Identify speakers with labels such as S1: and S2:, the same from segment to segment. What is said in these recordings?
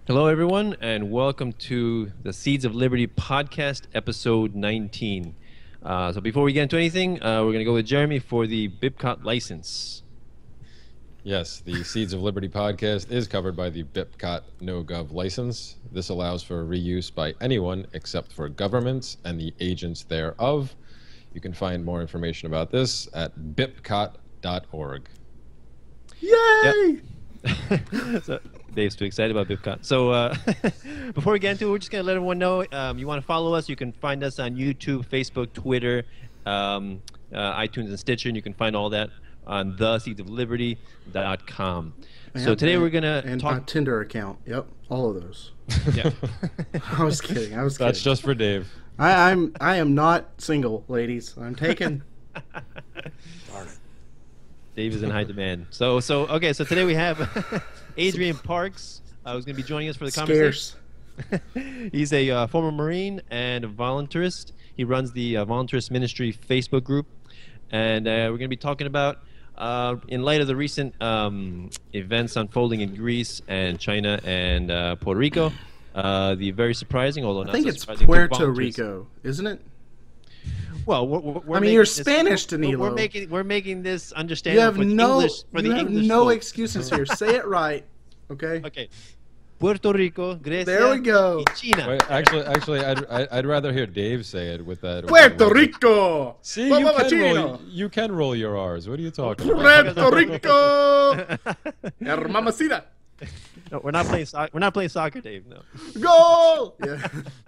S1: Hello, everyone, and welcome to the Seeds of Liberty podcast, episode 19. So before we get into anything, we're going to go with Jeremy for the BIPCOT license.
S2: Yes, the Seeds of Liberty podcast is covered by the BIPCOT no-gov license. This allows for reuse by anyone except for governments and the agents thereof. You can find more information about this at bipcot.org.
S3: Yay!
S1: Yep. So, Dave's too excited about BIPCOT. So before we get into it, we're just going to let everyone know, you want to follow us, you can find us on YouTube, Facebook, Twitter, iTunes, and Stitcher, and you can find all that on theseedsofliberty.com. So today we're going to talk...
S3: And Tinder account. Yep, all of those.
S1: Yeah.
S3: I was kidding.
S2: That's just for Dave.
S3: I am not single, ladies. I'm taken.
S4: Darn it.
S1: Dave is in high demand. So today we have Adrian Parks, who's going to be joining us for the conversation. He's a former Marine and a voluntarist. He runs the Voluntarist Ministry Facebook group, and we're going to be talking about, in light of the recent events unfolding in Greece and China and Puerto Rico, the very surprising, although not
S3: I think
S1: so
S3: it's
S1: surprising,
S3: Puerto Rico, isn't it?
S1: Well,
S3: I mean, you're Spanish, Danilo.
S1: We're making this understandable
S3: You have
S1: English
S3: no
S1: folks.
S3: excuses here. Say it right, okay?
S1: Okay. Puerto Rico, Grecia,
S3: There we go.
S1: and China.
S2: Wait, actually, I'd rather hear Dave say it with that.
S3: Puerto Rico.
S2: See,
S3: Mamacino.
S2: you can roll your R's. What are you talking about?
S3: Puerto Rico. Hermamacita.
S1: No, we're not playing soccer. We're not playing soccer, Dave. No.
S3: Goal. Yeah.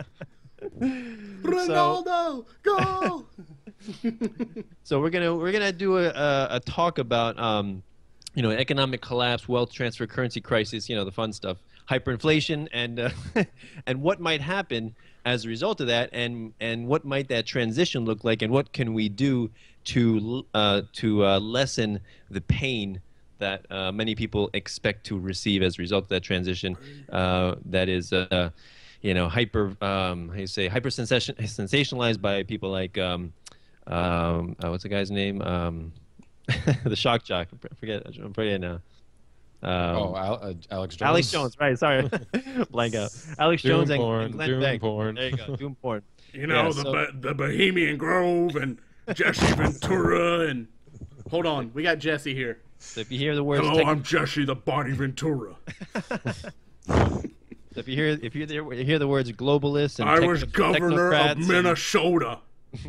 S3: Ronaldo, goal.
S1: So we're gonna do a talk about economic collapse, wealth transfer, currency crisis, the fun stuff, hyperinflation, and and what might happen as a result of that, and what might that transition look like, and what can we do to lessen the pain that many people expect to receive as a result of that transition. That is. Hyper sensationalized by people like what's the guy's name? The shock jock. I'm forgetting now.
S2: Alex Jones.
S1: Alex Jones, right? Sorry, blank out. Alex
S2: Doom
S1: Jones
S2: porn,
S1: and Glenn
S2: doom
S1: Beck.
S2: porn.
S1: There you go, doom porn.
S3: The Bohemian Grove and Jesse Ventura and hold on, we got Jesse here.
S1: So if you hear the words,
S3: Hello, I'm Jesse the Body Ventura.
S1: So if you hear the words globalist and
S3: I was governor of Minnesota.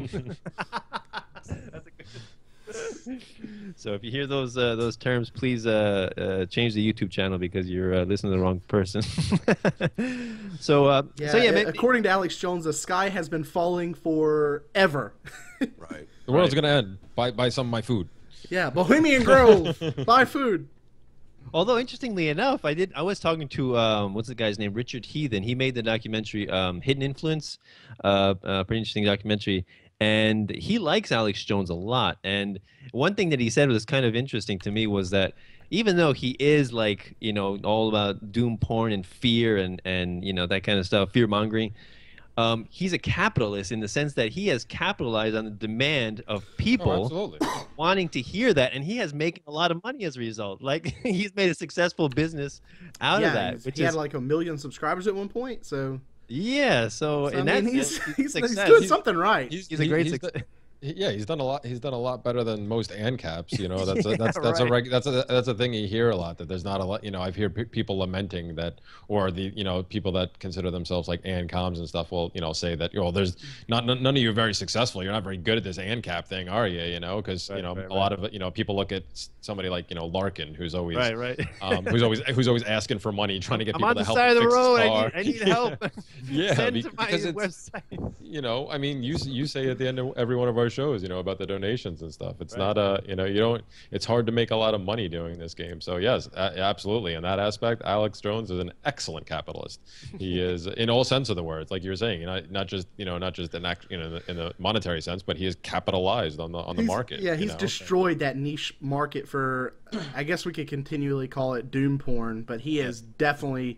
S1: So if you hear those terms, please change the YouTube channel because you're listening to the wrong person.
S3: According to Alex Jones, the sky has been falling forever.
S4: Right.
S2: The world's gonna end. Buy some of my food.
S3: Yeah, Bohemian Grove. Buy food.
S1: Although interestingly enough, I was talking to what's the guy's name, Richard Heathen. He made the documentary Hidden Influence, pretty interesting documentary, and he likes Alex Jones a lot. And one thing that he said was kind of interesting to me was that even though he is like all about doom porn and fear and that kind of stuff, fear mongering. He's a capitalist in the sense that he has capitalized on the demand of people wanting to hear that, and he has making a lot of money as a result. Like he's made a successful business out of that.
S3: He had like 1 million subscribers at one point. So
S1: yeah,
S3: he's doing something right.
S1: He's a great success.
S2: Yeah, he's done a lot. He's done a lot better than most ANCAPs. That's a thing you hear a lot, that there's not a lot. I've heard people lamenting that, or the people that consider themselves like ANCOMs and stuff will say that there's none of you are very successful. You're not very good at this ANCAP thing, are you? Because a lot of it, people look at somebody like Larkin, who's always who's always asking for money, trying to get people to help.
S1: I'm on the side of the
S2: fix
S1: road.
S2: I
S1: need help.
S2: Yeah,
S1: send to my website.
S2: I mean, you say at the end of every one of our shows, about the donations and stuff. It's not it's hard to make a lot of money doing this game. So yes, absolutely. In that aspect, Alex Jones is an excellent capitalist. He is in all sense of the words, like you're saying, not just in the monetary sense, but he is capitalized on the market.
S3: Yeah, he's destroyed that niche market for, I guess we could continually call it doom porn, but he has definitely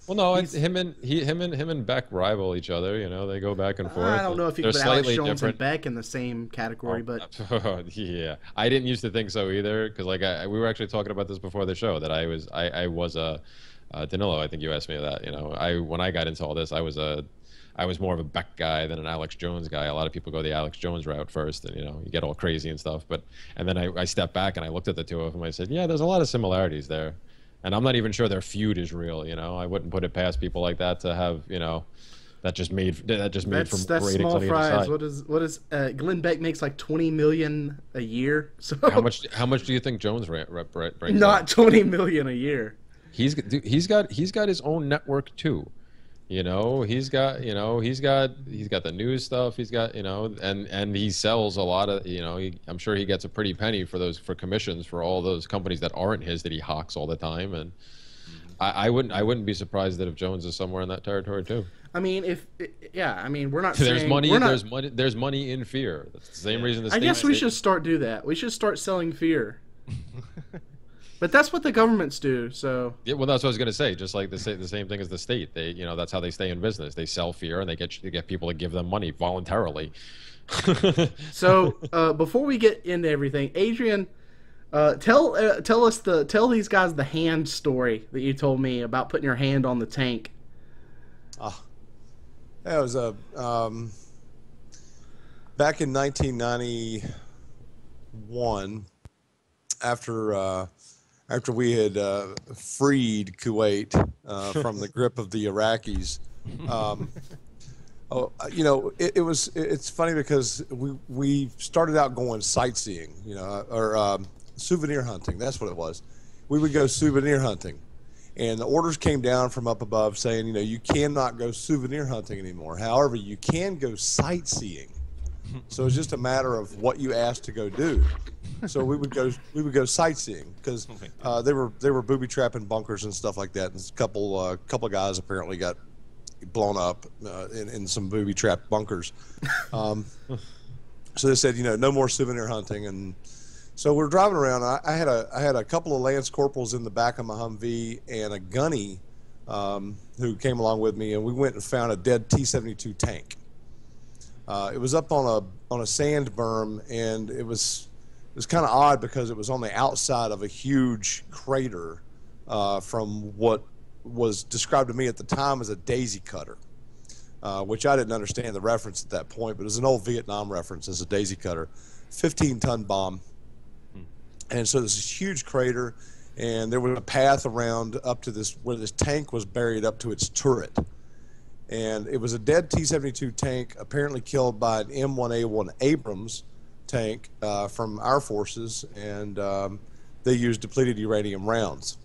S2: Well, no, him and Beck rival each other. You know, they go back and forth.
S3: I don't know if you
S2: They're
S3: could put Alex
S2: slightly
S3: Jones
S2: different.
S3: and Beck in the same category, but
S2: Yeah, I didn't used to think so either, because like we were actually talking about this before the show that I was a Danilo. I think you asked me that. You know, when I got into all this, I was more of a Beck guy than an Alex Jones guy. A lot of people go the Alex Jones route first, and you know, you get all crazy and stuff. And then I stepped back and I looked at the two of them. I said, yeah, there's a lot of similarities there. And I'm not even sure their feud is real. You know, I wouldn't put it past people like that to have, you know, that just made from
S3: that's
S2: ratings
S3: small
S2: on either
S3: fries.
S2: side.
S3: What is Glenn Beck makes like 20 million a year. So
S2: How much do you think Jones brings?
S3: not 20 million a year.
S2: He's got his own network too. You know, he's got the news stuff. He's got, you know, and he sells a lot of, you know, I'm sure he gets a pretty penny for commissions for all those companies that aren't his that he hawks all the time. And I wouldn't be surprised that if Jones is somewhere in that territory too.
S3: I mean, we're not
S2: There's
S3: saying,
S2: money.
S3: we're not,
S2: There's money in fear. That's the same reason.
S3: I guess we should start do that. We should start selling fear. But that's what the governments do. So
S2: yeah, well, that's what I was going to say. Just like the same thing as the state, they, you know, that's how they stay in business. They sell fear and they get people to give them money voluntarily.
S3: So before we get into everything, Adrian, tell these guys the hand story that you told me about putting your hand on the tank.
S4: That was back in 1991, after we had freed Kuwait from the grip of the Iraqis. You know, it's funny because we started out going sightseeing, you know, or souvenir hunting. That's what it was. We would go souvenir hunting, and the orders came down from up above saying, you know, you cannot go souvenir hunting anymore. However, you can go sightseeing. So it's just a matter of what you asked to go do. So we would go sightseeing because they were booby trapping bunkers and stuff like that. And a couple of guys apparently got blown up in some booby trapped bunkers. So they said, you know, no more souvenir hunting. And so we're driving around. I had a couple of lance corporals in the back of my Humvee and a gunny who came along with me, and we went and found a dead T-72 tank. It was up on a sand berm, and it was kind of odd because it was on the outside of a huge crater from what was described to me at the time as a daisy cutter, which I didn't understand the reference at that point, but it was an old Vietnam reference as a daisy cutter, 15-ton bomb. And so there's this huge crater, and there was a path around up to this where this tank was buried up to its turret. And it was a dead T-72 tank, apparently killed by an M1A1 Abrams tank from our forces, and they used depleted uranium rounds.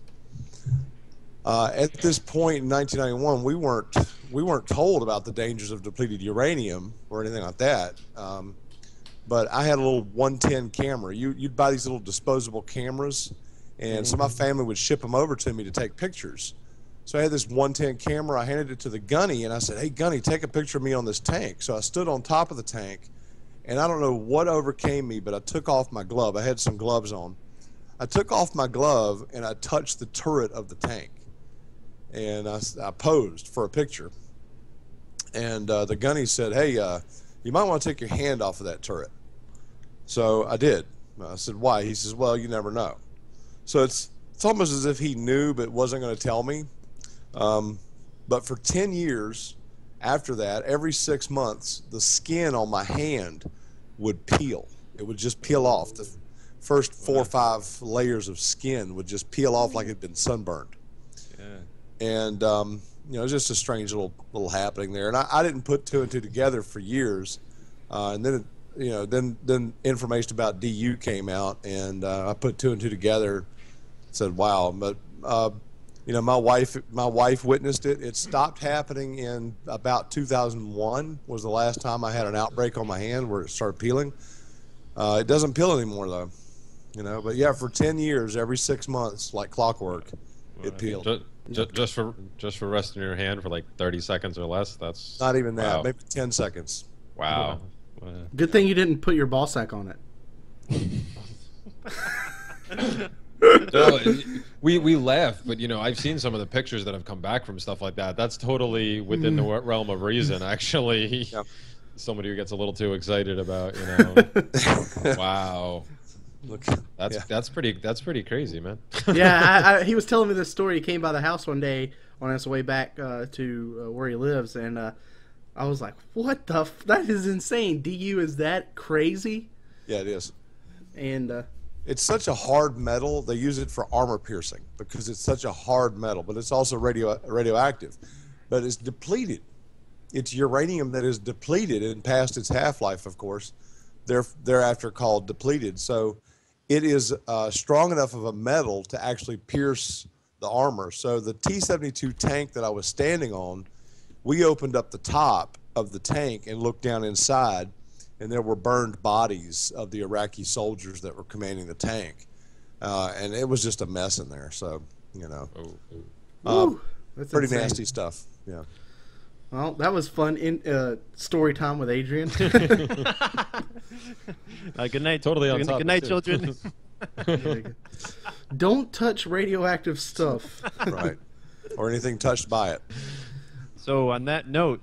S4: At this point in 1991, we weren't told about the dangers of depleted uranium or anything like that. But I had a little 110 camera. You'd buy these little disposable cameras, and so my family would ship them over to me to take pictures. So I had this 110 camera. I handed it to the gunny, and I said, "Hey, gunny, take a picture of me on this tank." So I stood on top of the tank, and I don't know what overcame me, but I took off my glove. I had some gloves on. I took off my glove, and I touched the turret of the tank. And I posed for a picture. And the gunny said, "Hey, you might want to take your hand off of that turret." So I did. I said, "Why?" He says, "Well, you never know." So it's almost as if he knew but wasn't going to tell me. But for 10 years after that, every 6 months, the skin on my hand would peel. It would just peel off. The first 4 or 5 layers of skin would just peel off like it had been sunburned. Yeah. And, you know, it was just a strange little happening there. And I didn't put 2 and 2 together for years. And then, you know, then information about DU came out, and I put 2 and 2 together, said, wow. But, you know, my wife witnessed it. It stopped happening in about 2001 was the last time I had an outbreak on my hand where it started peeling. It doesn't peel anymore, though, you know. But, yeah, for 10 years, every 6 months, like clockwork, it peeled.
S2: Just for resting your hand for like 30 seconds or less. That's
S4: not even that.
S2: Wow.
S4: Maybe 10 seconds.
S2: Wow.
S3: Good thing you didn't put your ball sack on it.
S2: No, we laugh, but I've seen some of the pictures that have come back from stuff like that. That's totally within the realm of reason, actually.
S4: Yeah.
S2: Somebody who gets a little too excited about, wow.
S4: Look,
S2: That's pretty crazy, man.
S3: Yeah, he was telling me this story. He came by the house one day on his way back to where he lives, and I was like, "What the? That is insane. DU is that crazy?"
S4: yeah, it is.
S3: And
S4: It's such a hard metal. They use it for armor piercing because it's such a hard metal, but it's also radioactive. But it's depleted. It's uranium that is depleted and past its half-life, of course. Thereafter called depleted. So it is strong enough of a metal to actually pierce the armor. So the T-72 tank that I was standing on, we opened up the top of the tank and looked down inside, and there were burned bodies of the Iraqi soldiers that were commanding the tank. And it was just a mess in there. So,
S3: that's
S4: pretty
S3: insane.
S4: nasty stuff. Yeah.
S3: Well, that was fun. In story time with Adrian.
S1: Good night.
S2: Totally on
S1: Good night,
S2: topic, too.
S1: children.
S3: Don't touch radioactive stuff.
S4: Right. Or anything touched by it.
S1: So on that note,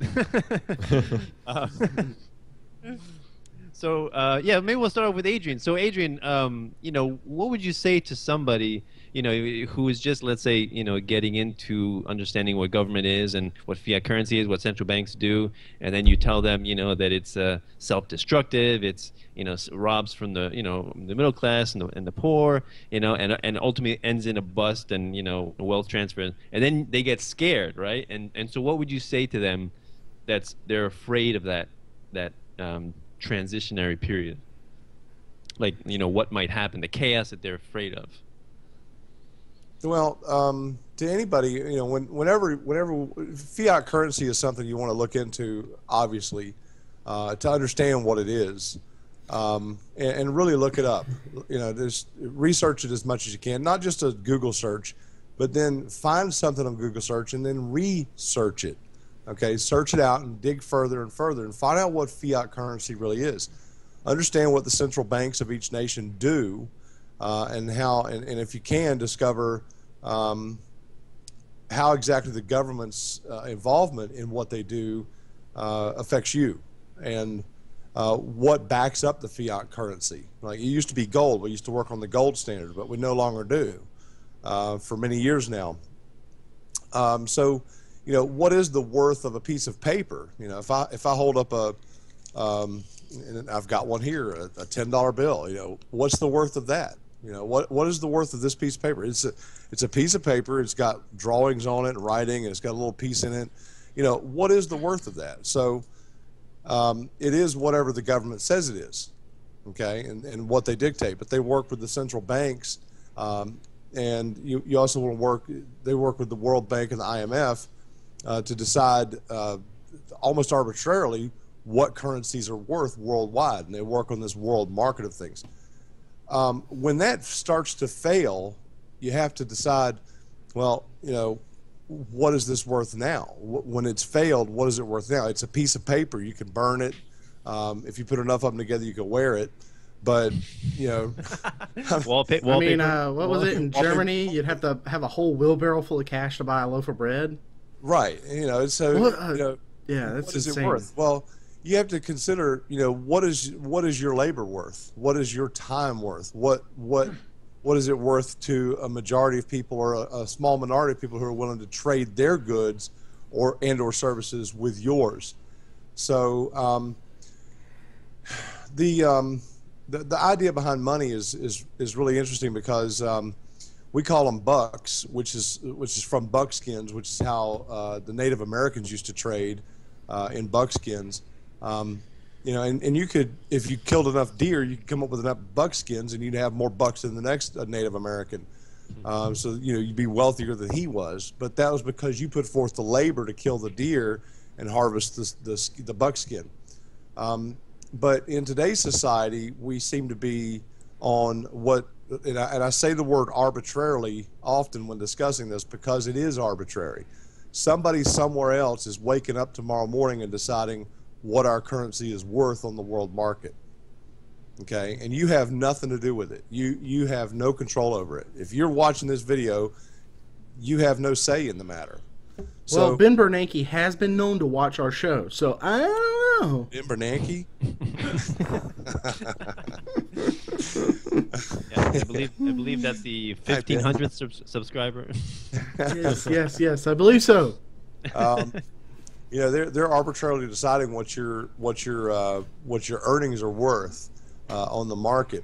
S1: yeah, maybe we'll start off with Adrian. So Adrian, what would you say to somebody, who is just, let's say, getting into understanding what government is and what fiat currency is, what central banks do, and then you tell them, that it's self-destructive, it's, robs from the, the middle class and the poor, and ultimately ends in a bust and, wealth transfer, and then they get scared, right? And so what would you say to them they're afraid of that transitionary period? Like, what might happen, the chaos that they're afraid of?
S4: Well, to anybody, whenever fiat currency is something you want to look into, obviously, to understand what it is, and really look it up. Just research it as much as you can, not just a Google search, but then find something on Google search and then research it. Okay, search it out and dig further and further and find out what fiat currency really is. Understand what the central banks of each nation do, and how, and if you can, discover how exactly the government's involvement in what they do affects you, and what backs up the fiat currency. Like, it used to be gold. We used to work on the gold standard, but we no longer do for many years now. So, what is the worth of a piece of paper? If I hold up and I've got one here, a $10 bill. What's the worth of that? What is the worth of this piece of paper? It's a piece of paper. It's got drawings on it and writing, and it's got a little piece in it. What is the worth of that? So it is whatever the government says it is, okay, and what they dictate. But they work with the central banks, and you also want to work. They work with the World Bank and the IMF to decide almost arbitrarily what currencies are worth worldwide, and they work on this world market of things. When that starts to fail, you have to decide, well, what is this worth now? When it's failed, what is it worth now? It's a piece of paper. You can burn it. If you put enough of them together, you can wear it. But,
S1: Wallpaper.
S3: I mean, what was it in Germany? You'd have to have a whole wheelbarrow full of cash to buy a loaf of bread.
S4: Right. So,
S3: yeah, that's
S4: what is
S3: insane.
S4: it worth? Well, you have to consider, what is your labor worth? What is your time worth? What is it worth to a majority of people, or a small minority of people who are willing to trade their goods or services with yours? So the idea behind money is really interesting, because we call them bucks, which is from buckskins, which is how the Native Americans used to trade in buckskins. And you could, if you killed enough deer, you could come up with enough buckskins, and you'd have more bucks than the next Native American. So you'd be wealthier than he was, but that was because you put forth the labor to kill the deer and harvest the buckskin. But in today's society, we seem to be on what, and I say the word arbitrarily often when discussing this, because it is arbitrary. Somebody somewhere else is waking up tomorrow morning and deciding what our currency is worth on the world market. okay, and you have nothing to do with it. You have no control over it. If you're watching this video, you have no say in the matter. So,
S3: well, Ben Bernanke has been known to watch our show, so I don't know.
S4: Ben Bernanke?
S1: Yeah, I believe that's the 1500th subscriber.
S3: Yes, I believe so.
S4: You know, they're arbitrarily deciding what your earnings are worth on the market.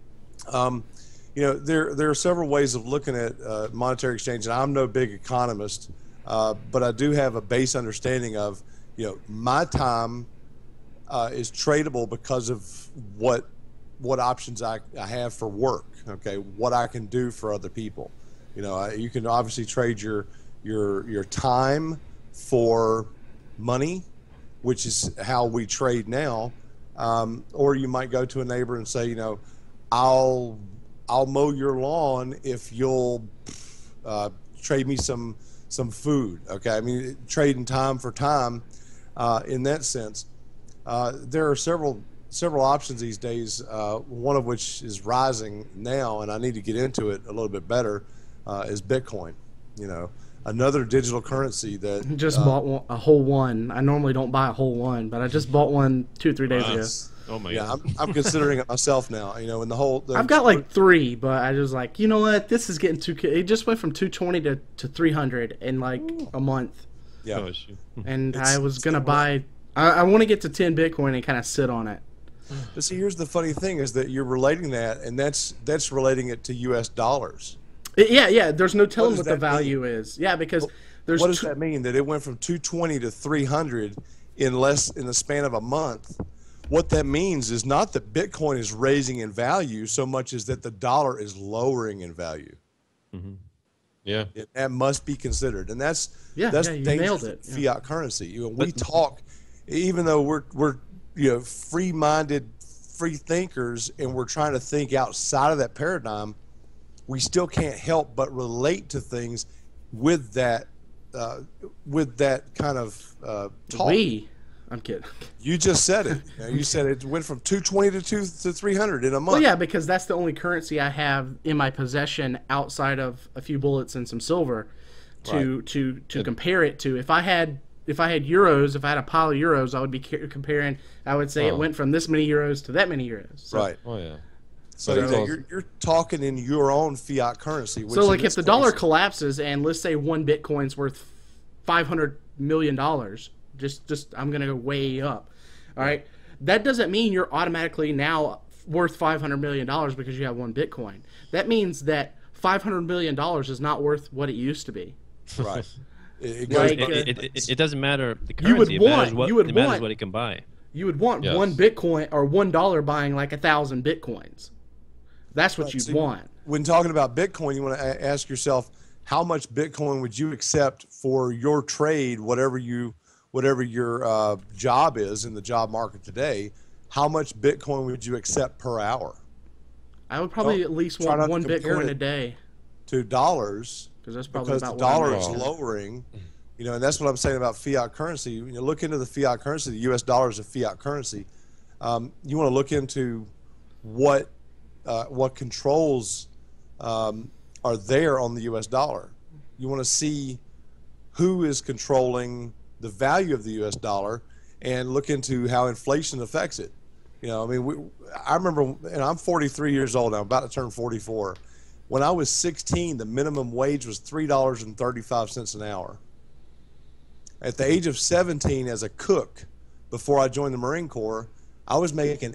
S4: You know, there are several ways of looking at monetary exchange, and I'm no big economist, but I do have a base understanding of, you know, my time is tradable because of what options I have for work. Okay, what I can do for other people. You know, you can obviously trade your time for money, which is how we trade now, or you might go to a neighbor and say, you know, I'll mow your lawn if you'll trade me some food. Okay, I mean, trading time for time in that sense. There are several options these days, one of which is rising now, and I need to get into it a little bit better, is Bitcoin. You know, another digital currency that
S3: Just bought a whole one. I normally don't buy a whole one, but I just bought one 2-3 days ago.
S1: Oh my
S4: yeah,
S1: god!
S4: I'm considering it myself now. You know, and
S3: I've got like 3, but I was like, you know what? This is getting too. It just went from 220 to 300 in like a month.
S4: Yeah,
S1: Oh, shoot.
S3: And I was gonna buy. I want to get to 10 Bitcoin and kind of sit on it.
S4: but see, here's the funny thing: is that you're relating that, and that's relating it to U.S. dollars.
S3: Yeah. There's no telling
S4: does
S3: what the
S4: that
S3: value is. Yeah, because there's
S4: What does that mean? That it went from 220 to 300 in the span of a month? What that means is not that Bitcoin is raising in value so much as that the dollar is lowering in value.
S1: Mm-hmm.
S2: Yeah.
S4: That must be considered, and that's
S3: you
S4: dangerous
S3: nailed it.
S4: in fiat currency. You know, we talk, even though we're you know, free-minded, free thinkers, and we're trying to think outside of that paradigm, we still can't help but relate to things with that kind of talk.
S3: I'm kidding.
S4: You just said it. You know, you said it went from 220 to 300 in a month.
S3: Well, yeah, because that's the only currency I have in my possession outside of a few bullets and some silver to compare it to. If I had euros, if I had a pile of euros, I would be comparing. I would say it went from this many euros to that many euros. So,
S4: right.
S2: Oh yeah.
S4: So you're talking in your own fiat currency. Which
S3: so like if the dollar collapses and let's say one Bitcoin's worth $500 million, just I'm gonna go way up. All right, that doesn't mean you're automatically now worth $500 million because you have one Bitcoin. That means that $500 million is not worth what it used to be.
S4: Right.
S1: It doesn't matter the currency. It matters what it can buy.
S3: You would want one Bitcoin or $1 buying like 1,000 Bitcoins. That's what you'd want.
S4: When talking about Bitcoin, you want to ask yourself, how much Bitcoin would you accept for your trade, whatever your job is in the job market today? How much Bitcoin would you accept per hour?
S3: I would probably at least want one Bitcoin a day.
S4: To dollars,
S3: because
S4: the dollar is lowering. You know, and that's what I'm saying about fiat currency. You know, look into the fiat currency. The U.S. dollar is a fiat currency. You want to look into what controls are there on the U.S. dollar. You want to see who is controlling the value of the U.S. dollar and look into how inflation affects it. You know, I mean, I remember, and I'm 43 years old now, I'm about to turn 44. When I was 16, the minimum wage was $3.35 an hour. At the age of 17, as a cook, before I joined the Marine Corps, I was making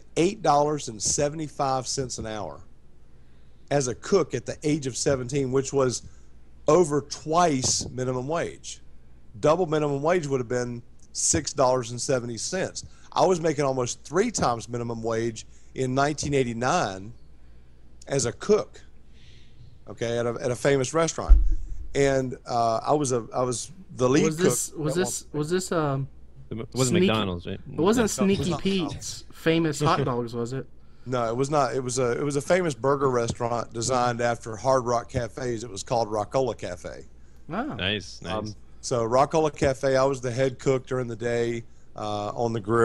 S4: $8.75 an hour as a cook at the age of 17, which was over twice minimum wage. Double minimum wage would have been $6.70. I was making almost 3 times minimum wage in 1989 as a cook, okay, at a famous restaurant, and I was the lead cook.
S3: Was this
S1: It wasn't McDonald's, right?
S3: It wasn't Sneaky Pete's famous hot dogs, was it?
S4: No, it was not. It was a famous burger restaurant designed after Hard Rock cafes. It was called Rockola Cafe.
S3: Wow.
S1: Nice.
S4: So Rockola Cafe, I was the head cook during the day on the grill,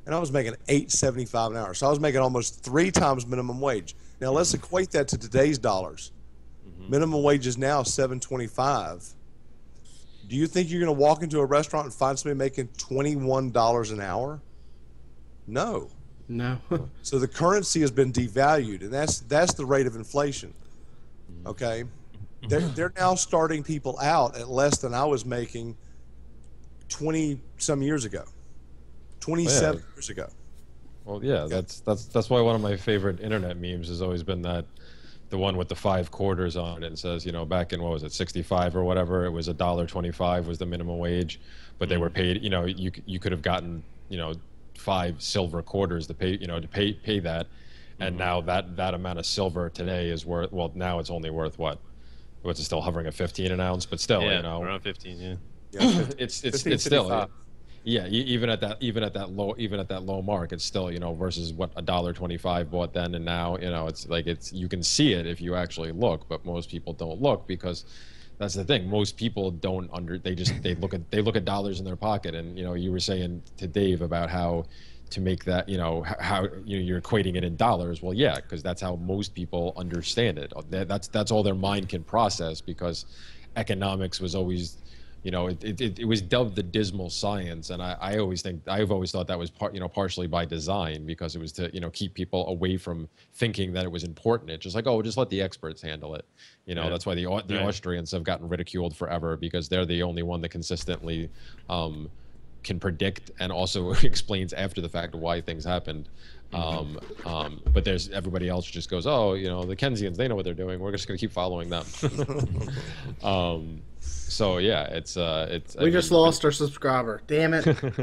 S4: and I was making $8.75 an hour. So I was making almost 3 times minimum wage. Now let's equate that to today's dollars. Minimum wage is now $7.25. Do you think you're going to walk into a restaurant and find somebody making $21 an hour? No.
S3: No.
S4: So the currency has been devalued, and that's the rate of inflation. Okay, they're now starting people out at less than I was making 20 some years ago, 27 years ago.
S2: Well, yeah, that's why one of my favorite internet memes has always been that the one with the 5 quarters on it and says, you know, back in what was it, 65 or whatever, it was $1.25 was the minimum wage, but they were paid. You know, you could have gotten, you know, 5 silver quarters to pay, you know, to pay that, and now that amount of silver today is worth, well, now it's only worth what? What's it still hovering at 15 an ounce? But still, you know,
S1: around 15, yeah.
S2: it's still, yeah, even at that low mark, it's still, you know, versus what $1.25 bought then and now, you know, it's like, you can see it if you actually look, but most people don't look, because that's the thing. Most people don't they look at dollars in their pocket. And, you know, you were saying to Dave about how to make that, you know, how you're equating it in dollars. Well, yeah, because that's how most people understand it. That's all their mind can process, because economics was always, you know, it was dubbed the dismal science, and I've always thought that was partially by design, because it was to, you know, keep people away from thinking that it was important. It's just like, oh, just let the experts handle it. You know, that's why the Austrians have gotten ridiculed forever, because they're the only one that consistently can predict and also explains after the fact why things happened. But there's everybody else just goes, oh, you know, the Keynesians, they know what they're doing. We're just going to keep following them. So yeah, it's
S3: we just lost our subscriber. Damn it!
S1: It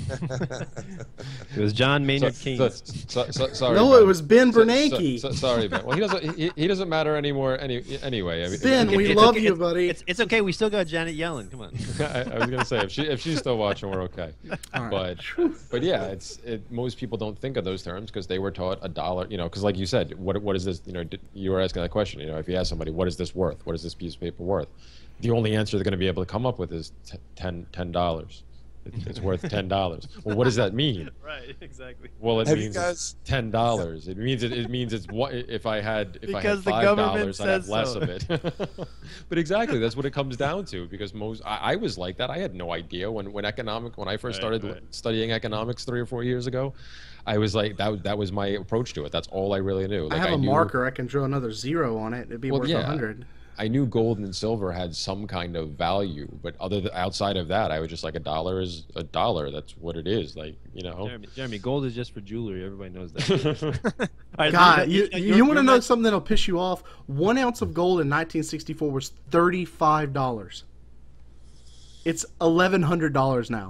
S1: was John Maynard Keynes.
S2: Sorry.
S3: No,
S2: Ben.
S3: it was Ben Bernanke.
S2: Sorry, Ben. Well, he doesn't matter anymore. Anyway, I mean,
S3: Ben, we love you, buddy.
S1: It's okay. We still got Janet Yellen. Come on.
S2: I was gonna say, if she's still watching, we're okay.
S3: Right.
S2: But yeah, most people don't think of those terms because they were taught $1. You know, because like you said, what is this? You know, you were asking that question. You know, if you ask somebody, what is this worth? What is this piece of paper worth? The only answer they're going to be able to come up with is $10. It's worth $10. Well, what does that mean?
S1: Right, exactly.
S2: Well, it means it's $10. It means it's what if I had $5, I'd have less of it. But exactly, that's what it comes down to. Because I was like that. I had no idea when I first started studying economics 3 or 4 years ago. I was like, that was my approach to it. That's all I really knew.
S3: Like, I have a marker. I can draw another 0 on it. It'd be worth 100.
S2: I knew gold and silver had some kind of value, but outside of that, I was just like, $1 is $1. That's what it is. Like, you know.
S1: Jeremy, gold is just for jewelry. Everybody knows that.
S3: God, you want to know something that'll piss you off? 1 ounce of gold in 1964 was $35. It's $1,100 now.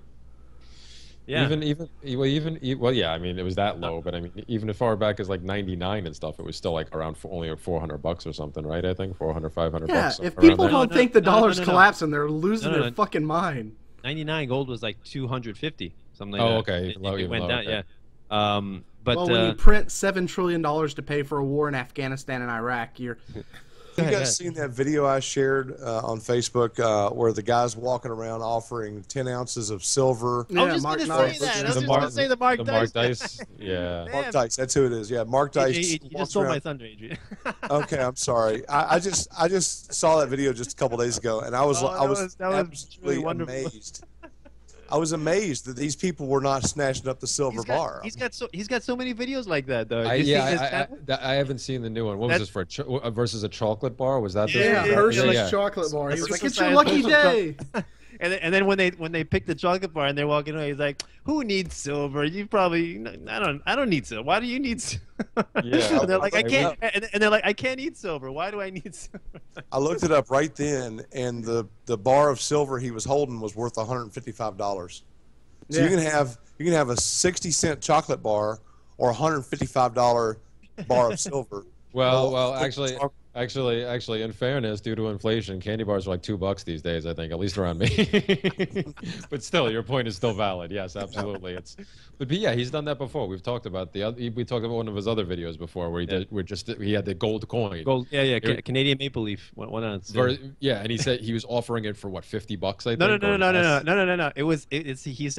S1: Yeah.
S2: Well, yeah. I mean, it was that low, but I mean, even as far back as like '99 and stuff, it was still like around only $400 or something, right? I think 400, 500 bucks.
S3: Yeah. If people don't think the dollar's collapsing, they're losing their fucking mind.
S1: 99 gold was like 250, something like
S2: that. Oh,
S1: okay. It went down,
S2: okay.
S1: Yeah. But
S3: when you print $7 trillion to pay for a war in Afghanistan and Iraq, you're.
S4: You guys seen that video I shared on Facebook where the guy's walking around offering 10 ounces of silver?
S1: Yeah, I was just going to say that. I was just going to say the Mark Dice.
S2: Yeah.
S4: Mark Dice. That's who it is. Yeah, Mark Dice.
S1: You just stole my thunder, Adrian.
S4: Okay, I'm sorry. I just saw that video just a couple days ago, and I was absolutely amazed. I was amazed that these people were not snatching up the silver bar.
S1: He's got so many videos like that, though.
S2: I haven't seen the new one. What was this for? Versus a chocolate bar? Was that?
S3: Yeah, Hershey's chocolate bar. He was like, "It's your lucky day."
S1: And then when they pick the chocolate bar and they're walking away, he's like, "Who needs silver? You probably I don't need silver. Why do you need silver?"
S2: Yeah.
S1: And they're like, "I can't." And they're like, "I can't eat silver. Why do I need silver?"
S4: I looked it up right then, and the bar of silver he was holding was worth $155. So you can have a 60-cent chocolate bar or $155 bar of silver.
S2: Well, actually, in fairness, due to inflation, candy bars are like $2 these days. I think, at least around me. But still, your point is still valid. Yes, absolutely. But yeah, he's done that before. We've talked about we talked about one of his other videos before where he had the gold coin.
S1: Gold, yeah, Canadian maple leaf. 1 ounce.
S2: Yeah, and he said he was offering it for what, $50, I think.
S1: No. It was he said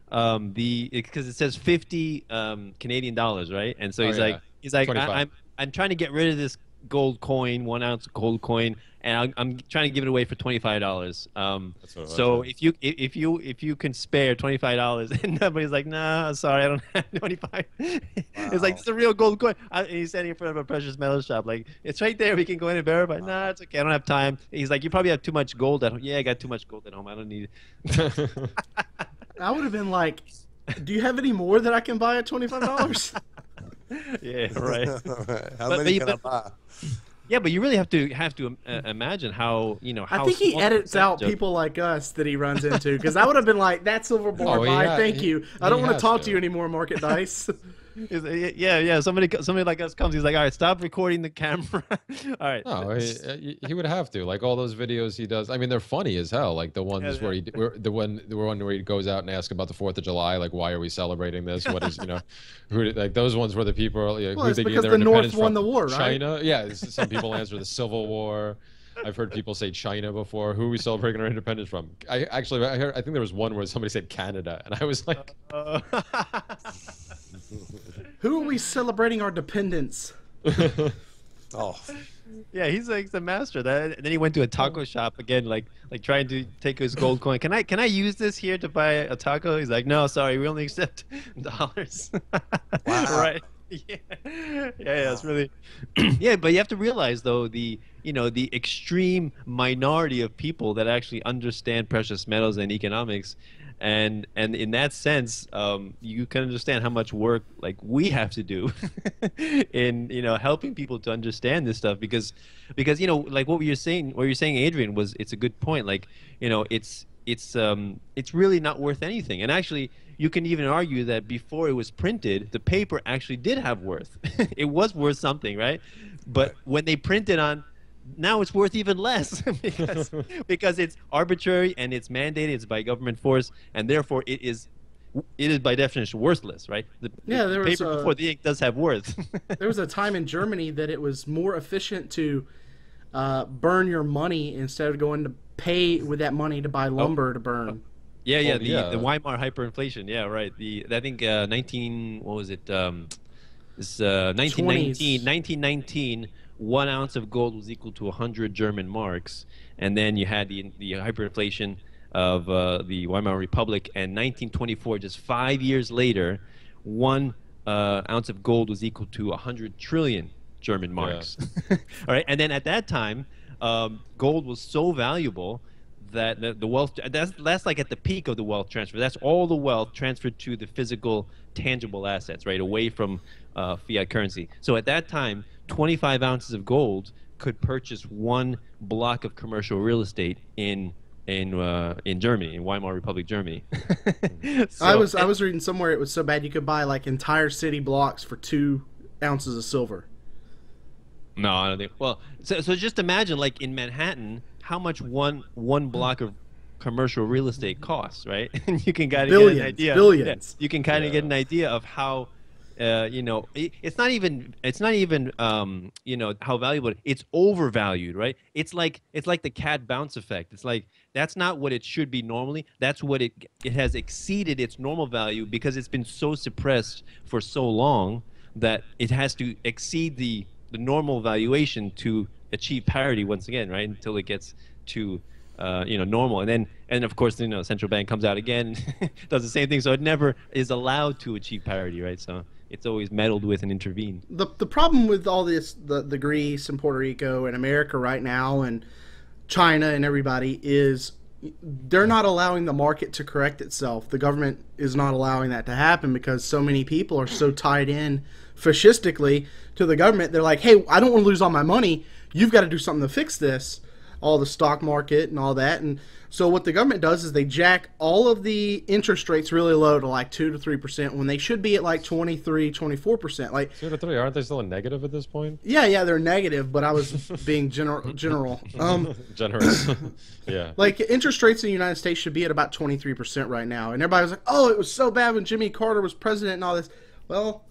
S1: because it says 50 Canadian dollars, right? And so
S2: Oh
S1: he's
S2: yeah,
S1: like,
S2: 25.
S1: I'm trying to get rid of this gold coin, 1 ounce gold coin, and I'm trying to give it away for $25.
S2: That's what it was.
S1: So
S2: Yeah.
S1: if you can spare $25, and nobody's like, nah, sorry, I don't have 25. It's like,
S4: Wow.
S1: it's a real gold coin. And he's standing in front of a precious metal shop, like, it's right there. We can go in and verify. Nah, it's okay. I don't have time. He's like, you probably have too much gold at home. Yeah, I got too much gold at home. I don't need it.
S3: I would have been like, do you have any more that I can buy at $25?
S1: Yeah, right.
S4: How
S1: But-
S4: many
S1: but-
S4: can I buy?
S1: Yeah, but you really have to imagine how
S3: I
S1: how
S3: think he
S1: small
S3: edits out
S1: percentage of-
S3: people like us that he runs into, because I would have been like, that silver bar,
S2: Oh,
S3: bye,
S2: yeah,
S3: thank
S2: he-
S3: you. I
S2: he
S3: don't want to
S2: has
S3: talk to
S2: to.
S3: you anymore, Market Dice.
S1: Yeah. Somebody like us comes. He's like, all right, stop recording the camera. All right.
S2: No, he would have to. Like all those videos he does. I mean, they're funny as hell. Like the ones
S1: Yeah,
S2: where the one where he goes out and asks about the 4th of July. Like, why are we celebrating this? What is like those ones where the people are
S3: Well,
S2: who
S3: it's
S2: they
S3: because
S2: get their
S3: the North
S2: independence
S3: won
S2: from.
S3: the war, right?
S2: China. Yeah, some people answer the Civil War. I've heard people say China before. Who are we celebrating our independence from? I think there was one where somebody said Canada, and I was like,
S3: Who are we celebrating our dependence?
S4: Oh,
S1: Yeah, he's like the master. That and then he went to a taco shop again, like trying to take his gold coin. Can I use this here to buy a taco? He's like, no, sorry, we only accept dollars.
S4: Wow.
S1: Right. Yeah, it's really yeah, but you have to realize though the extreme minority of people that actually understand precious metals and economics, and in that sense, you can understand how much work like we have to do in helping people to understand this stuff because like what you're saying, Adrian, was it's a good point. Like it's really not worth anything, and actually you can even argue that before it was printed, the paper actually did have worth. It was worth something, right? But when they printed on, now it's worth even less because it's arbitrary and it's mandated, it's by government force, and therefore it is by definition worthless, right?
S3: Yeah, there was
S1: paper before the ink does have worth.
S3: There was a time in Germany that it was more efficient to burn your money instead of going to pay with that money to buy lumber to burn.
S1: Yeah,
S2: Oh,
S1: the
S2: yeah.
S1: the Weimar hyperinflation. Yeah, right. I think 19 what was it? This 1919, 1 ounce of gold was equal to 100 German marks, and then you had the hyperinflation of the Weimar Republic, and 1924, just 5 years later, 1 ounce of gold was equal to 100 trillion German marks. All right, and then at that time, gold was so valuable that the wealth that's like at the peak of the wealth transfer. That's all the wealth transferred to the physical, tangible assets, right, away from fiat currency. So at that time, 25 ounces of gold could purchase 1 block of commercial real estate in Germany, in Weimar Republic, Germany.
S3: I was reading somewhere it was so bad you could buy like entire city blocks for 2 ounces of silver.
S1: No, I don't think. Well, so just imagine, like in Manhattan, how much one block of commercial real estate costs, right? And you can kind of get an idea.
S3: Billions.
S1: Yeah, you can kind of get an idea of how, it's not even how valuable it's overvalued, right? It's like the cat bounce effect. It's like that's not what it should be normally. That's what it has exceeded its normal value because it's been so suppressed for so long that it has to exceed the normal valuation to achieve parity once again, right? Until it gets to normal, and of course central bank comes out again, does the same thing, so it never is allowed to achieve parity, right? So it's always meddled with and intervened.
S3: The problem with all this, the Greece and Puerto Rico and America right now and China and everybody is they're not allowing the market to correct itself. The government is not allowing that to happen because so many people are so tied in fascistically to the government. They're like, hey, I don't want to lose all my money. You've got to do something to fix this, all the stock market and all that. And so what the government does is they jack all of the interest rates really low to like 2 to 3% when they should be at like 23, 24%. Like
S2: 2 to 3, aren't they still a negative at this point?
S3: yeah, they're negative, but I was being general.
S2: Generous. Yeah.
S3: Like interest rates in the United States should be at about 23% right now. And everybody was like, oh, it was so bad when Jimmy Carter was president and all this. Well,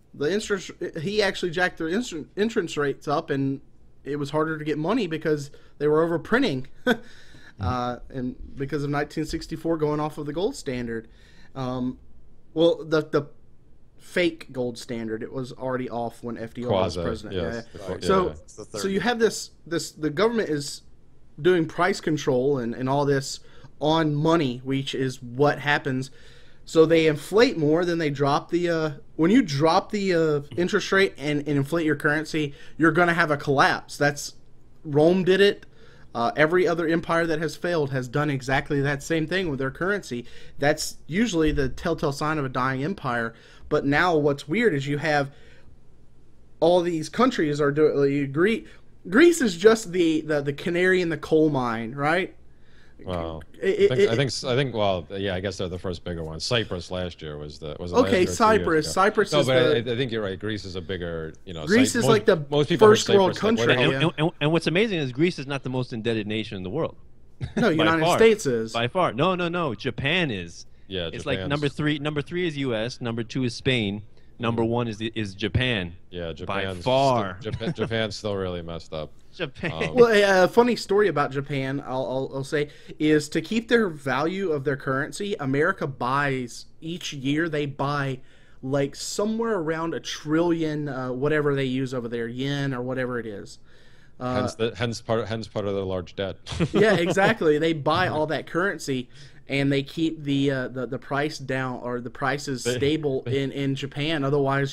S3: he actually jacked their interest rates up, and it was harder to get money because they were overprinting, and because of 1964 going off of the gold standard. Well, the fake gold standard, it was already off when FDR was president.
S2: Yes.
S3: Yeah.
S2: Right.
S3: So,
S4: It's the
S3: so you have this the government is doing price control and all this on money, which is what happens. So they inflate more than they drop the when you drop the interest rate and inflate your currency, you're going to have a collapse. That's Rome did it. Every other empire that has failed has done exactly that same thing with their currency. That's usually the telltale sign of a dying empire. But now what's weird is you have all these countries are doing. Greece is just the canary in the coal mine, right?
S2: Wow. I think. Well, yeah. I guess they're the first bigger one. Cyprus last year was the was.
S3: Okay, Cyprus. Cyprus.
S2: No,
S3: is
S2: but I think you're right. Greece is a bigger.
S3: Greece is like the
S2: most people
S3: first
S2: heard
S3: world
S2: Cyprus,
S3: country.
S2: like,
S1: And what's amazing is Greece is not the most indebted nation in the world.
S3: No, United
S1: far.
S3: States is.
S1: By far. No. Japan is.
S2: Yeah,
S1: It's like
S2: Japan's-
S1: number three. Number 3 is U.S. Number 2 is Spain. Number 1 is Japan.
S2: Yeah,
S1: by
S2: Japan's
S1: far.
S2: Japan's still really messed up.
S1: Japan.
S3: Well, a funny story about Japan, I'll say, is to keep their value of their currency, America buys, each year they buy like somewhere around $1 trillion, whatever they use over there, yen or whatever it is.
S2: Hence part of their large debt.
S3: Yeah, exactly. They buy all that currency, and they keep the price down, or the prices stable in Japan. Otherwise,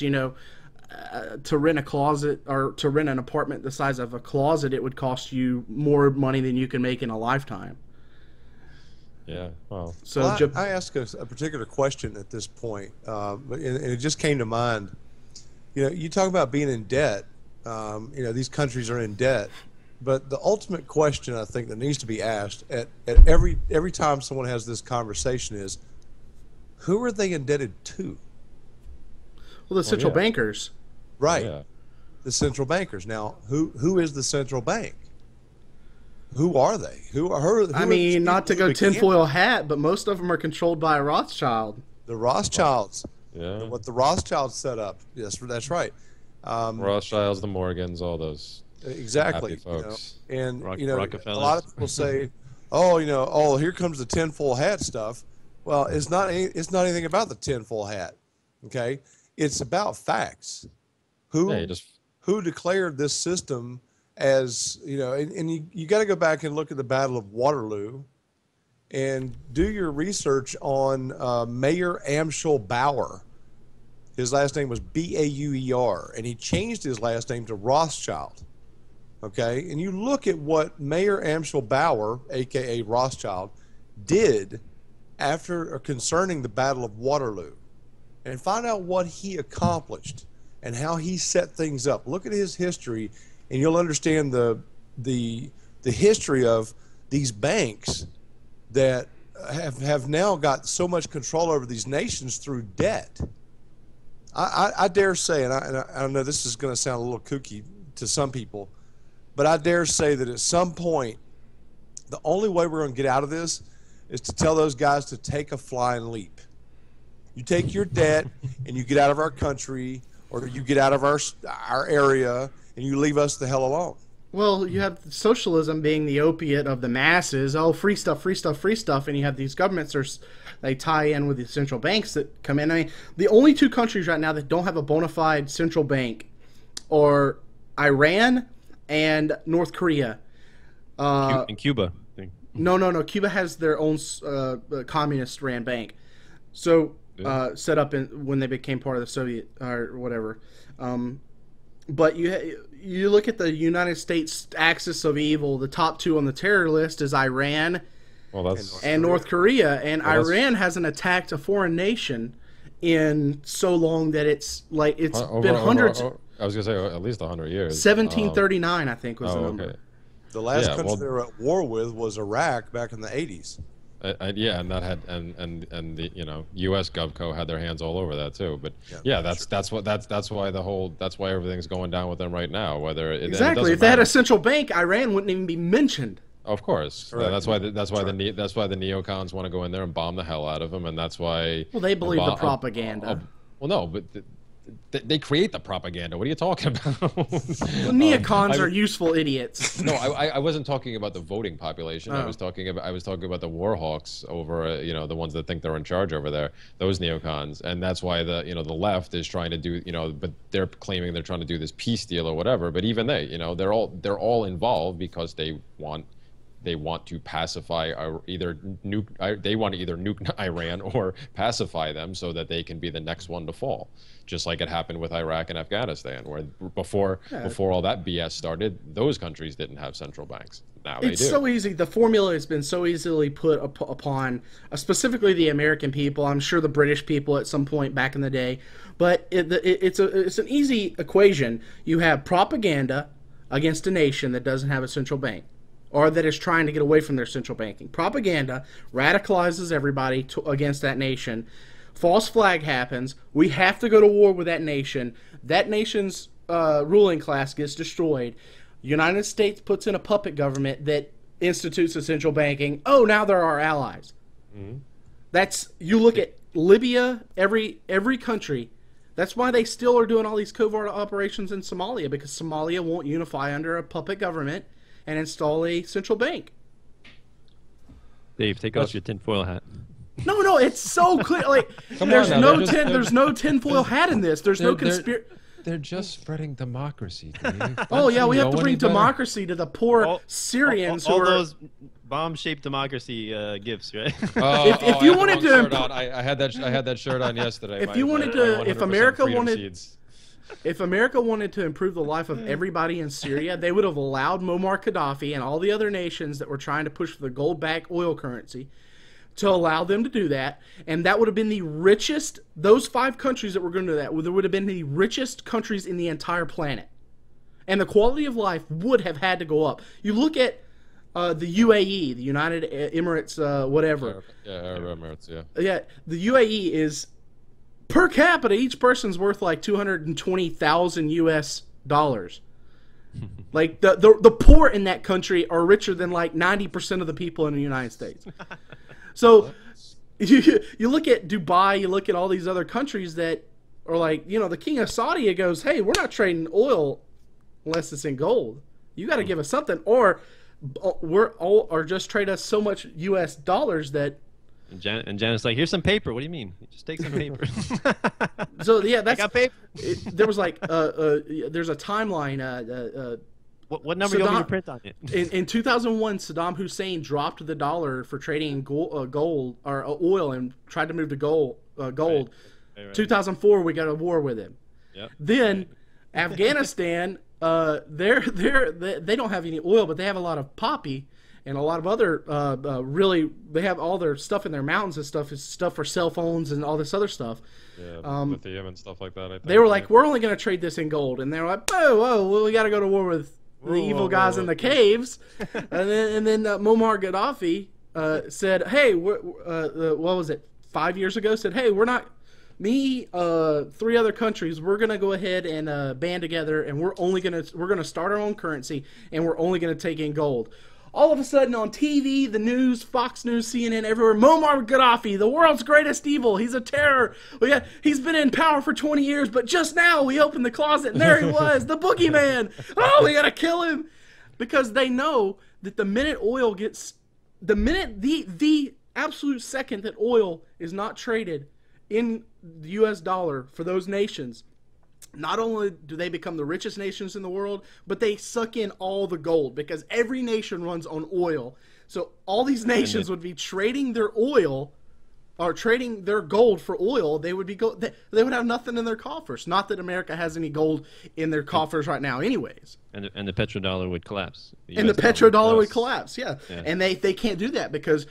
S3: to rent a closet or to rent an apartment the size of a closet, it would cost you more money than you can make in a lifetime.
S2: Yeah. Wow.
S3: So
S4: well, I asked a particular question at this point, and it just came to mind. You talk about being in debt. These countries are in debt, but the ultimate question I think that needs to be asked at every time someone has this conversation is, who are they indebted to?
S3: Well, the central bankers.
S4: Right.
S2: Yeah.
S4: The central bankers. Now, who is the central bank? Who are they? Who
S3: I mean, not to go tinfoil hat, but most of them are controlled by a Rothschild.
S4: The Rothschilds.
S2: Yeah.
S4: What the Rothschilds set up. Yes, that's right.
S2: Rothschilds, the Morgans, all those.
S4: Exactly.
S2: Happy folks.
S4: And a
S1: Rockefellers.
S4: lot of people say, "Oh, here comes the tinfoil hat stuff." Well, it's not anything about the tinfoil hat. Okay, it's about facts. Who declared this system as and you got to go back and look at the Battle of Waterloo, and do your research on Mayor Amschel Bauer. His last name was Bauer, and he changed his last name to Rothschild. Okay, and you look at what Mayor Amschel Bauer, aka Rothschild, did concerning the Battle of Waterloo, and find out what he accomplished and how he set things up. Look at his history, and you'll understand the history of these banks that have now got so much control over these nations through debt. I dare say, and I know this is going to sound a little kooky to some people, but I dare say that at some point, the only way we're going to get out of this is to tell those guys to take a flying leap. You take your debt and you get out of our country, or you get out of our area, and you leave us the hell alone.
S3: Well, you have socialism being the opiate of the masses. Oh, free stuff, free stuff, free stuff. And you have these governments they tie in with the central banks that come in. I mean, the only two countries right now that don't have a bona fide central bank are Iran and North Korea.
S1: And Cuba.
S3: No. Cuba has their own communist ran bank. So set up when they became part of the Soviet or whatever. But you look at the United States axis of evil. The top two on the terror list is Iran and North Korea. And Iran hasn't attacked a foreign nation in so long that it's been hundreds.
S2: I was gonna say at least 100 years.
S3: 1739, I think, was the number.
S2: Okay.
S4: The last country they were at war with was Iraq back in the 80s.
S2: And that had and the U.S. GovCo had their hands all over that too. But that's why everything's going down with them right now.
S3: Exactly. If they had a central bank, Iran wouldn't even be mentioned.
S2: Of course. That's why the neocons want to go in there and bomb the hell out of them, and that's why.
S3: Well, they believe the propaganda.
S2: Well, no, but they create the propaganda. What are you talking about?
S3: Well, neocons are useful idiots.
S2: No, I wasn't talking about the voting population.
S3: Oh.
S2: I was talking about the war hawks over, the ones that think they're in charge over there, those neocons. And that's why the left is trying to do, but they're claiming they're trying to do this peace deal or whatever. But even they, they're all involved because they want to pacify they want to either nuke Iran or pacify them so that they can be the next one to fall, just like it happened with Iraq and Afghanistan, where before all that BS started, those countries didn't have central banks. Now they do.
S3: It's so easy. The formula has been so easily put upon specifically the American people. I'm sure the British people at some point back in the day, but it's an easy equation. You have propaganda against a nation that doesn't have a central bank, or that is trying to get away from their central banking. Propaganda radicalizes everybody against that nation. False flag happens. We have to go to war with that nation. That nation's ruling class gets destroyed. United States puts in a puppet government that institutes a central banking. Oh, now they're our allies. Mm-hmm. You look at Libya, every country. That's why they still are doing all these covert operations in Somalia, because Somalia won't unify under a puppet government and install a central bank.
S1: Dave, take off your tinfoil hat.
S3: No, it's so clear. Like, there's no tinfoil hat in this. There's no conspiracy.
S2: They're just spreading democracy, Dave.
S3: Oh yeah, we have to bring democracy to the poor Syrians.
S1: All those bomb-shaped democracy gifts, right?
S3: If you wanted to,
S2: I had that shirt on yesterday.
S3: If America wanted to improve the life of everybody in Syria, they would have allowed Muammar Gaddafi and all the other nations that were trying to push for the gold-backed oil currency to allow them to do that, and that would have been the richest. Those 5 countries that were going to do that would have been the richest countries in the entire planet, and the quality of life would have had to go up. You look at the UAE, the United Emirates, whatever.
S2: Arab Emirates, yeah.
S3: Yeah, the UAE is, per capita, each person's worth like $220,000 US. Like the poor in that country are richer than like 90% of the people in the United States. So you look at Dubai, you look at all these other countries that are like, the king of Saudi goes, hey, we're not trading oil unless it's in gold. You got to give us something, or just trade us so much US dollars that.
S1: And Janet's like, here's some paper. What do you mean? Just take some paper.
S3: So yeah, that's.
S1: I got paper.
S3: There was like there's a timeline.
S1: What number you want me to print on it?
S3: In 2001, Saddam Hussein dropped the dollar for trading gold or oil and tried to move to gold. Right. 2004, we got a war with him.
S1: Yep.
S3: Then Afghanistan, they don't have any oil, but they have a lot of poppy and a lot of other they have all their stuff in their mountains and stuff. Is stuff for cell phones and all this other stuff.
S2: Yeah, lithium and stuff like that. I think.
S3: They were like, we're only going to trade this in gold, and they were like, whoa, we got to go to war with the evil guys in the caves. and then Muammar Gaddafi said, hey, what was it, 5 years ago? Said, hey, we're not. Me, 3 other countries, we're gonna go ahead and band together, and we're gonna start our own currency, and we're only gonna take in gold. All of a sudden on TV, the news, Fox News, CNN, everywhere, Muammar Gaddafi, the world's greatest evil. He's a terror. He's been in power for 20 years, but just now we opened the closet and there he was, the boogeyman. Oh, we gotta kill him, because they know that the absolute second that oil is not traded in the US dollar for those nations, not only do they become the richest nations in the world, but they suck in all the gold, because every nation runs on oil. So all these nations would be trading their oil or trading their gold for oil. They would have nothing in their coffers. Not that America has any gold in their coffers right now anyways. And
S1: the petrodollar would collapse.
S3: And the petrodollar would collapse, yeah. And they can't do that because,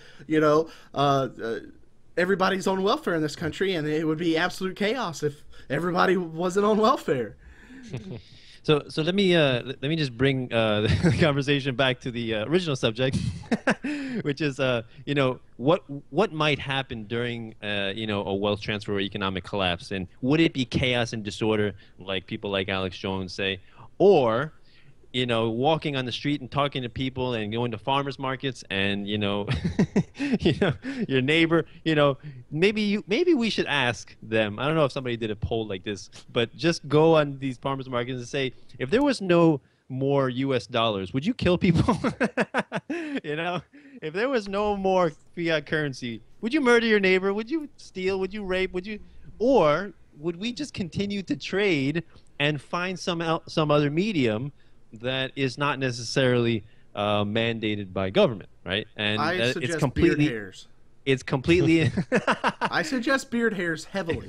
S3: everybody's on welfare in this country, and it would be absolute chaos if everybody wasn't on welfare.
S1: So let me just bring the conversation back to the original subject, which is what might happen during a wealth transfer or economic collapse, and would it be chaos and disorder like people like Alex Jones say, or you know, walking on the street and talking to people and going to farmers markets and, you know, you know, your neighbor, you know, maybe we should ask them. I don't know if somebody did a poll like this, but just go on these farmers markets and say, if there was no more US dollars, would you kill people? You know, if there was no more fiat currency, would you murder your neighbor? Would you steal? Would you rape? Would you, or would we just continue to trade and find some other medium that is not necessarily mandated by government, right? And
S3: I suggest
S1: it's completely,
S3: beard hairs.
S1: it's completely,
S3: I suggest beard hairs heavily.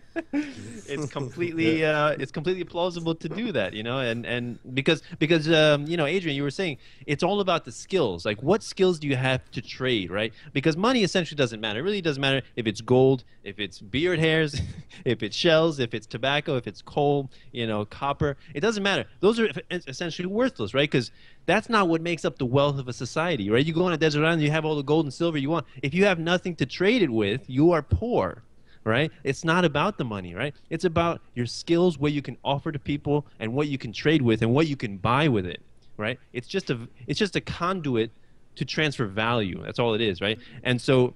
S1: it's completely plausible to do that, you know, and because you know, Adrian, you were saying it's all about the skills. Like, what skills do you have to trade, right? Because money essentially doesn't matter. It really doesn't matter if it's gold, if it's beard hairs, if it's shells, if it's tobacco, if it's coal, you know, copper. It doesn't matter. Those are essentially worthless, right? Because that's not what makes up the wealth of a society, right? You go on a desert island, you have all the gold and silver you want. If you have nothing to trade it with, you are poor. Right? It's not about the money, right? It's about your skills, what you can offer to people, and what you can trade with, and what you can buy with it, right? It's just a conduit to transfer value. That's all it is, right? And so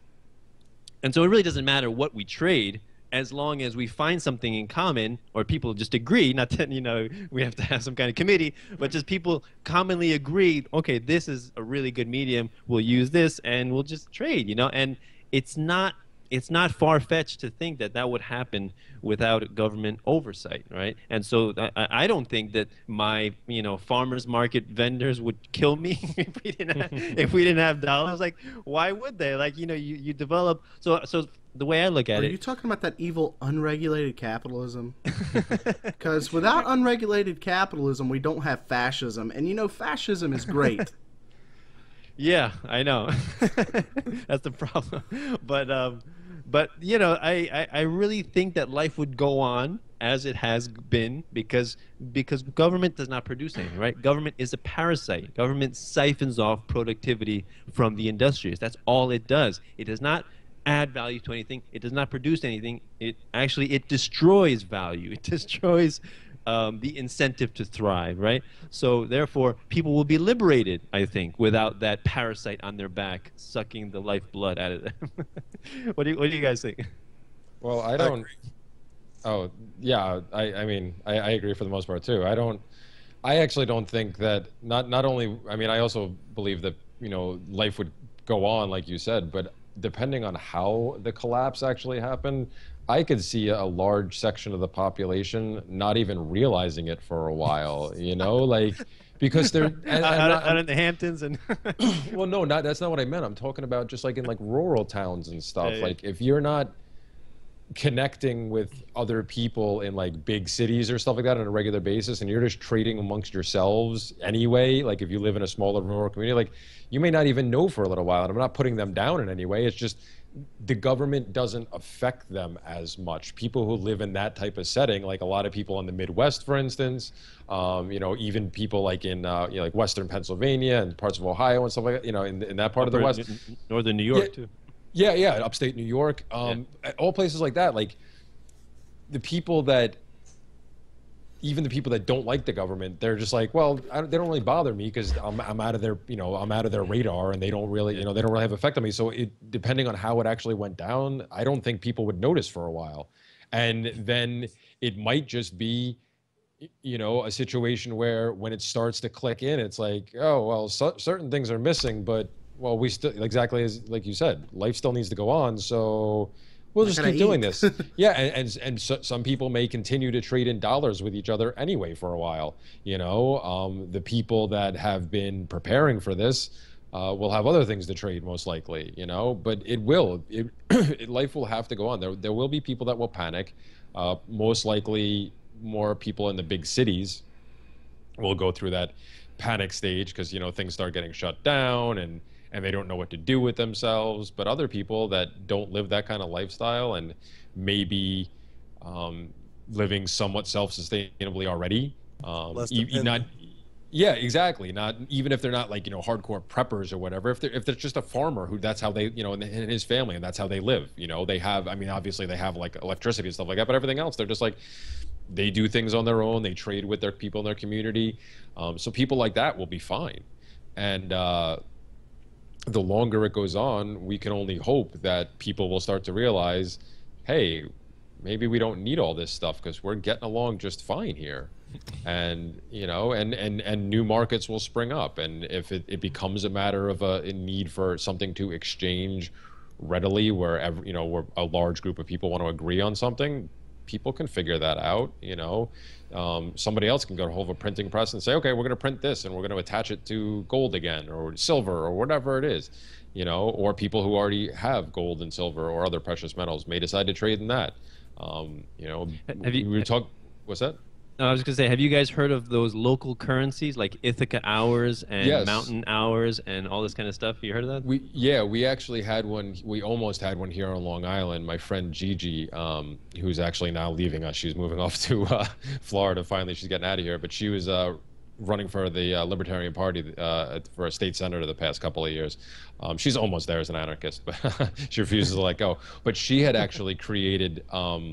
S1: it really doesn't matter what we trade, as long as we find something in common, or people just agree. Not that, you know, we have to have some kind of committee, but just people commonly agree. Okay, this is a really good medium. We'll use this, and we'll just trade. You know, and it's not far-fetched to think that that would happen without government oversight, right? And so I don't think that my, you know, farmers market vendors would kill me if we didn't have dollars. Like, why would they? Like, you know, you develop. So the way I look at it.
S3: Are you talking about that evil unregulated capitalism? Because without unregulated capitalism, we don't have fascism. And you know, fascism is great.
S1: Yeah, I know. That's the problem. But you know, I really think that life would go on as it has been because government does not produce anything, right? Government is a parasite. Government siphons off productivity from the industrious. That's all it does. It does not add value to anything. It does not produce anything. It destroys value. It destroys the incentive to thrive, right? So therefore, people will be liberated, I think, without that parasite on their back sucking the lifeblood out of them. What do you guys think?
S2: Well, I don't. Oh, yeah. I mean, I agree for the most part too. I actually don't think that. Not only. I mean, I also believe that, you know, life would go on, like you said, but depending on how the collapse actually happened, I could see a large section of the population not even realizing it for a while, you know, like, because they're
S1: out in the Hamptons and
S2: well, no, that's not what I meant. I'm talking about just like in like rural towns and stuff.
S1: Yeah.
S2: Like, if you're not connecting with other people in like big cities or stuff like that on a regular basis, and you're just trading amongst yourselves anyway, like if you live in a smaller rural community, like, you may not even know for a little while. And I'm not putting them down in any way. It's just the government doesn't affect them as much. People who live in that type of setting, like a lot of people in the Midwest, for instance, you know, even people like in you know, like Western Pennsylvania and parts of Ohio and stuff like that, you know, in that part of the West,
S1: northern New York too.
S2: Yeah, upstate New York, all places like that. Like, the people that, even the people that don't like the government, they're just like, well, they don't really bother me because I'm out of their, you know, I'm out of their radar, and they don't really, you know, they don't really have effect on me. So depending on how it actually went down, I don't think people would notice for a while, and then it might just be, you know, a situation where when it starts to click in, it's like, oh well, certain things are missing, but well, we still, exactly as like you said, life still needs to go on, so we'll just keep doing this. Yeah, and so, some people may continue to trade in dollars with each other anyway for a while. You know, the people that have been preparing for this will have other things to trade, most likely. You know, but life will have to go on. There will be people that will panic. Most likely, more people in the big cities will go through that panic stage because, you know, things start getting shut down and they don't know what to do with themselves. But other people that don't live that kind of lifestyle and maybe living somewhat self-sustainably already, yeah, exactly. Not even if they're not like, you know, hardcore preppers or whatever. If they're just a farmer who that's how they, you know, and his family, and that's how they live. You know, they have, I mean, obviously they have like electricity and stuff like that, but everything else, they're just like, they do things on their own. They trade with their people in their community. So people like that will be fine. And the longer it goes on, we can only hope that people will start to realize, hey, maybe we don't need all this stuff because we're getting along just fine here. And and new markets will spring up, and if it becomes a matter of a need for something to exchange readily, where where a large group of people want to agree on something, people can figure that out. Somebody else can go to hold of a printing press and say, okay, we're going to print this and we're going to attach it to gold again, or silver, or whatever it is. Or people who already have gold and silver or other precious metals may decide to trade in that. What's that?
S1: No, I was going to say, have you guys heard of those local currencies like Ithaca hours and
S2: Yes.
S1: mountain hours and all this kind of stuff? You heard of that?
S2: We actually had one. We almost had one here on Long Island. My friend Gigi, who's actually now leaving us, she's moving off to Florida. Finally, she's getting out of here. But she was running for the Libertarian Party for a state senator the past couple of years. She's almost there as an anarchist, but she refuses to let go. But she had actually created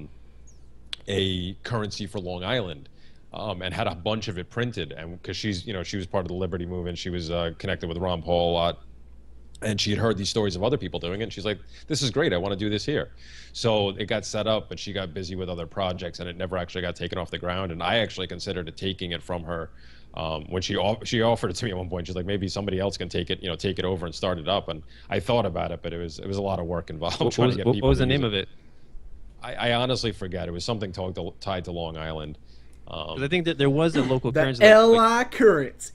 S2: a currency for Long Island, and had a bunch of it printed. And because she was part of the Liberty movement, she was connected with Ron Paul a lot, and she had heard these stories of other people doing it. And she's like, "This is great. I want to do this here." So it got set up, and she got busy with other projects, and it never actually got taken off the ground. And I actually considered taking it from her. When she offered it to me at one point, she's like, maybe somebody else can take it over and start it up. And I thought about it, but it was a lot of work involved.
S1: What was the name of it?
S2: I honestly forget. It was something tied to Long Island.
S1: Because I think that there was a local currency.
S3: LI currency.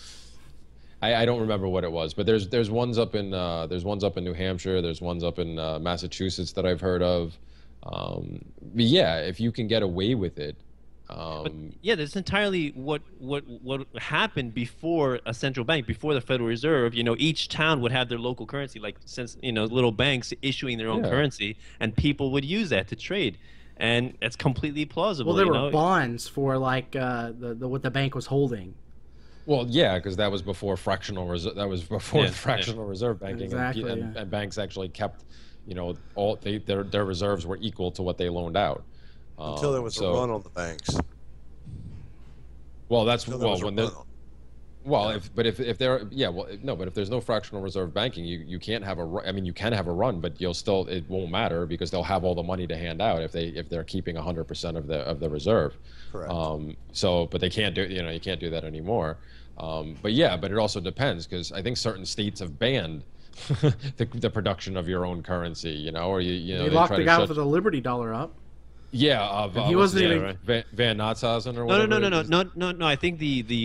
S2: I don't remember what it was, but there's ones up in New Hampshire. There's ones up in Massachusetts that I've heard of. But yeah, if you can get away with it.
S1: But yeah, that's entirely what happened before a central bank, before the Federal Reserve. Each town would have their local currency, like little banks issuing their own currency, and people would use that to trade, and it's completely plausible.
S3: Well, there were bonds for like what the bank was holding.
S2: Well, yeah, because that was before fractional reserve. That was before fractional reserve banking,
S3: exactly,
S2: and banks actually kept, all their reserves were equal to what they loaned out.
S4: Until there was a run on the banks.
S2: Well, that's
S4: Until there was a
S2: when
S4: run
S2: there.
S4: on.
S2: Well, if there's no fractional reserve banking, you can't have you can have a run, but it won't matter because they'll have all the money to hand out if they're keeping 100% of the reserve.
S4: Correct.
S2: But they can't do you can't do that anymore. But it also depends, because I think certain states have banned the production of your own currency. Or
S3: they locked the guy with the Liberty dollar up.
S2: Yeah,
S3: he wasn't even
S2: Van Notzhausen or whatever.
S1: No. I think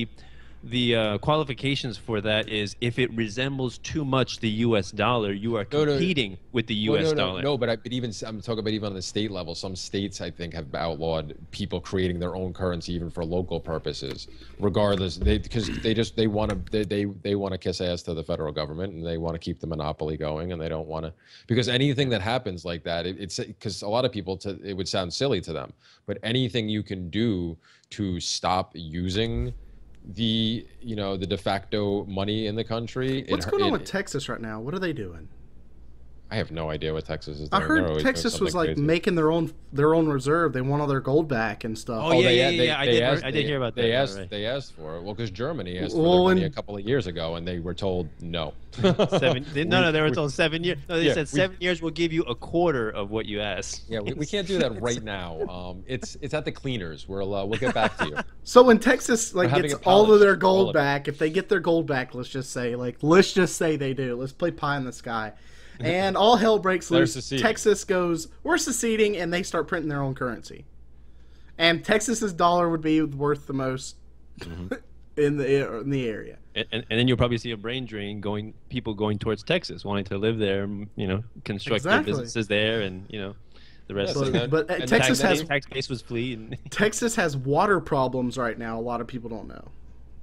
S1: the qualifications for that is if it resembles too much the U.S. dollar, you are competing with the U.S. dollar.
S2: No, but I'm talking about even on the state level. Some states, I think, have outlawed people creating their own currency even for local purposes, regardless. Because they want to kiss ass to the federal government, and they want to keep the monopoly going, and they don't want to, because anything that happens like that, it's because a lot of people, it would sound silly to them, but anything you can do to stop using the de facto money in the country.
S3: What's going on with Texas right now? What are they doing?
S2: I have no idea what Texas is doing.
S3: I heard Texas was like making their own reserve. They want all their gold back and stuff.
S1: Oh yeah. I did hear about that.
S2: They asked for it. Well, because Germany asked for their money a couple of years ago, and they were told no.
S1: They were told 7 years. No, they said 7 years will give you a quarter of what you asked.
S2: Yeah, we can't do that right now. It's at the cleaners. We'll get back to you.
S3: So when Texas gets all of their gold back, if they get their gold back, let's just say they do. Let's play pie in the sky. And all hell breaks loose. Texas goes, we're seceding, and they start printing their own currency. And Texas's dollar would be worth the most in the area.
S1: And then you'll probably see a brain drain people going towards Texas, wanting to live there, construct their businesses there, and the rest.
S3: But Texas has
S1: tax base was flee.
S3: Texas has water problems right now. A lot of people don't know.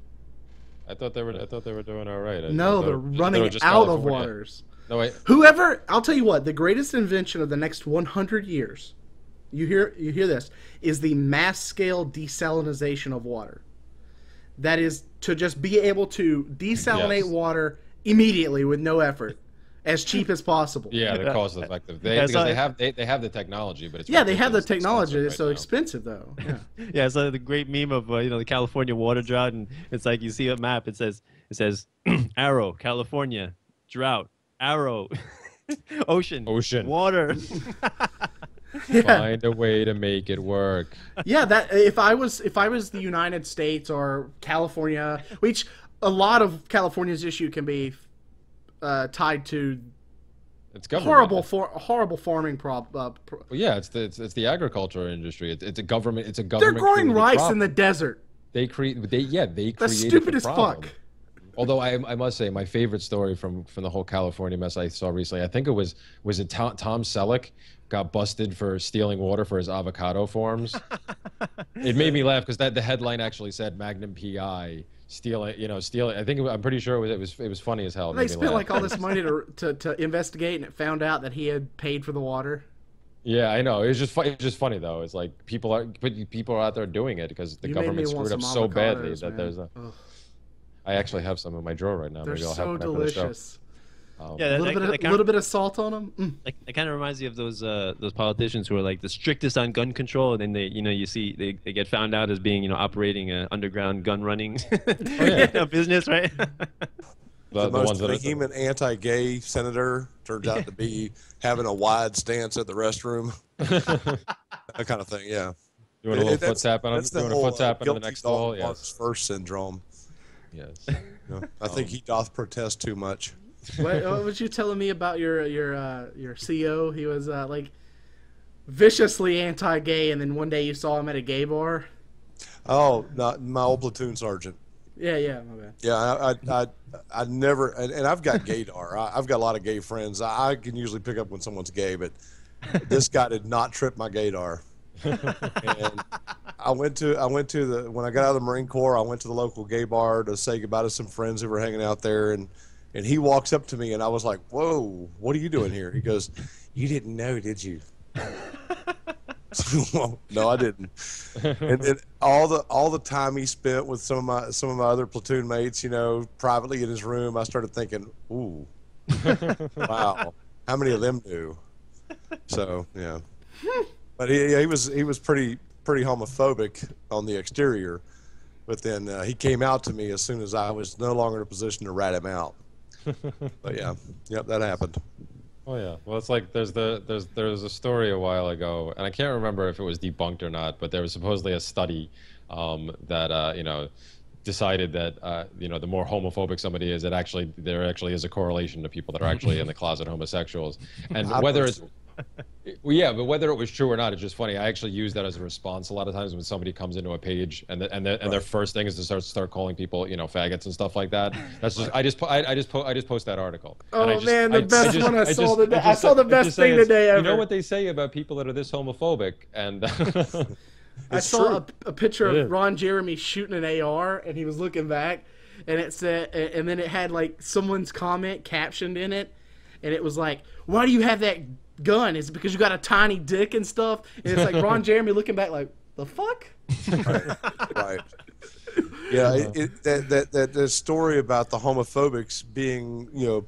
S2: I thought they were doing all right.
S3: No, they're running out of waters.
S2: No, wait.
S3: I'll tell you what, the greatest invention of the next 100 years, you hear this, is the mass scale desalination of water. That is to just be able to desalinate water immediately with no effort. as cheap as possible.
S2: Yeah, they're cost effective. They
S1: Yeah,
S2: because they have the technology, but it's
S3: Yeah, they have the
S2: ridiculously
S3: technology.
S2: expensive
S3: It's so
S2: right now.
S3: expensive, though. Yeah.
S1: Yeah, it's like the great meme of the California water drought, and it's like you see a map. It says arrow California drought, arrow ocean,
S2: Ocean.
S1: water.
S3: Yeah.
S2: Find a way to make it work.
S3: Yeah, that if I was the United States or California, which a lot of California's issue can be tied to
S2: It's government.
S3: horrible farming
S2: Well, yeah, it's the agriculture industry. It's a government. It's a
S3: They're
S2: government.
S3: growing
S2: created
S3: rice
S2: problem.
S3: in the desert.
S2: They created
S3: That's
S2: the
S3: stupid as
S2: problem.
S3: fuck.
S2: Although I must say my favorite story from the whole California mess I saw recently, I think it was it Tom Selleck got busted for stealing water for his avocado farms. It made me laugh because the headline actually said Magnum PI stealing. I think I'm pretty sure it was funny as hell. It
S3: They
S2: made me
S3: spent
S2: laugh.
S3: like all this money to investigate, and it found out that he had paid for the water.
S2: Yeah, I know. It's just funny though. It's like people are out there doing it because the
S3: You made me
S2: government
S3: want
S2: screwed up
S3: some
S2: so badly
S3: avocados,
S2: that
S3: man.
S2: there's a.
S3: Ugh.
S2: I actually have some in my drawer right now.
S3: They're
S2: Maybe I'll
S3: so
S2: have them after the show.
S3: delicious.
S1: Yeah,
S3: A little bit of salt on them.
S1: It kind of reminds me of those politicians who are like the strictest on gun control, and then you see they get found out as being operating an underground gun running business, right?
S4: The
S2: The ones
S4: most
S2: that are,
S4: vehement anti-gay senator turns out to be having a wide stance at the restroom. That kind of thing, yeah.
S2: you want a little foot
S4: That's-
S2: tap on
S4: that's
S2: it? You want a
S4: whole,
S2: foot tap in the
S4: guilty
S2: next
S4: dog
S2: hole?
S4: barks
S2: Yes.
S4: first syndrome.
S2: Yes.
S4: I think he doth protest too much.
S3: What was you telling me about your CO? He was like viciously anti-gay, and then one day you saw him at a gay bar.
S4: Oh, not my old platoon sergeant.
S3: Yeah, my bad.
S4: Yeah, I never, and I've got gaydar. I've got a lot of gay friends. I can usually pick up when someone's gay, but this guy did not trip my gaydar. And when I got out of the Marine Corps, I went to the local gay bar to say goodbye to some friends who were hanging out there, and he walks up to me, and I was like, "Whoa, what are you doing here?" He goes, "You didn't know, did you?" Well, no, I didn't. And then all the time he spent with some of my other platoon mates, privately in his room, I started thinking, "Ooh, wow, how many of them knew?" So yeah, but he was pretty homophobic on the exterior, but then he came out to me as soon as I was no longer in a position to rat him out. But yeah, yep, that happened.
S2: Oh yeah. Well, it's like there's a story a while ago, and I can't remember if it was debunked or not, but there was supposedly a study that decided that the more homophobic somebody is, there actually is a correlation to people that are actually in the closet homosexuals, and whether it's well, yeah, but whether it was true or not, it's just funny. I actually use that as a response a lot of times when somebody comes into a page and their first thing is to start calling people faggots and stuff like that. That's just I just post that article.
S3: Oh
S2: And
S3: man, the best one I saw today. I saw the best thing today ever.
S2: You know what they say about people that are this homophobic, and
S3: I saw a picture of Ron Jeremy shooting an AR, and he was looking back, and it said, and then it had like someone's comment captioned in it, and it was like, "Why do you have that gun? Is it because you got a tiny dick and stuff?" And it's like Ron Jeremy looking back like, "The fuck?"
S4: Right. Yeah, that story about the homophobics being,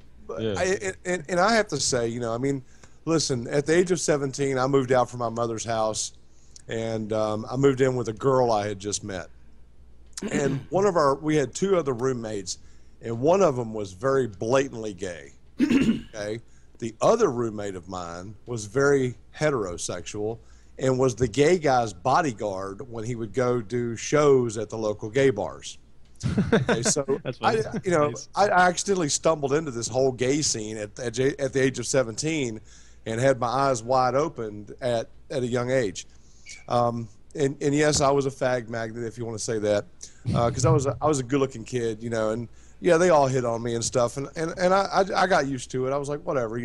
S4: and I have to say, I mean, listen, at the age of 17, I moved out from my mother's house, and I moved in with a girl I had just met. And we had two other roommates, and one of them was very blatantly gay. Okay. The other roommate of mine was very heterosexual and was the gay guy's bodyguard when he would go do shows at the local gay bars. Okay, so I accidentally stumbled into this whole gay scene at the age of 17 and had my eyes wide open at a young age. And yes, I was a fag magnet, if you want to say that, because I was a good-looking kid, and yeah, they all hit on me and stuff, and I got used to it. I was like, whatever,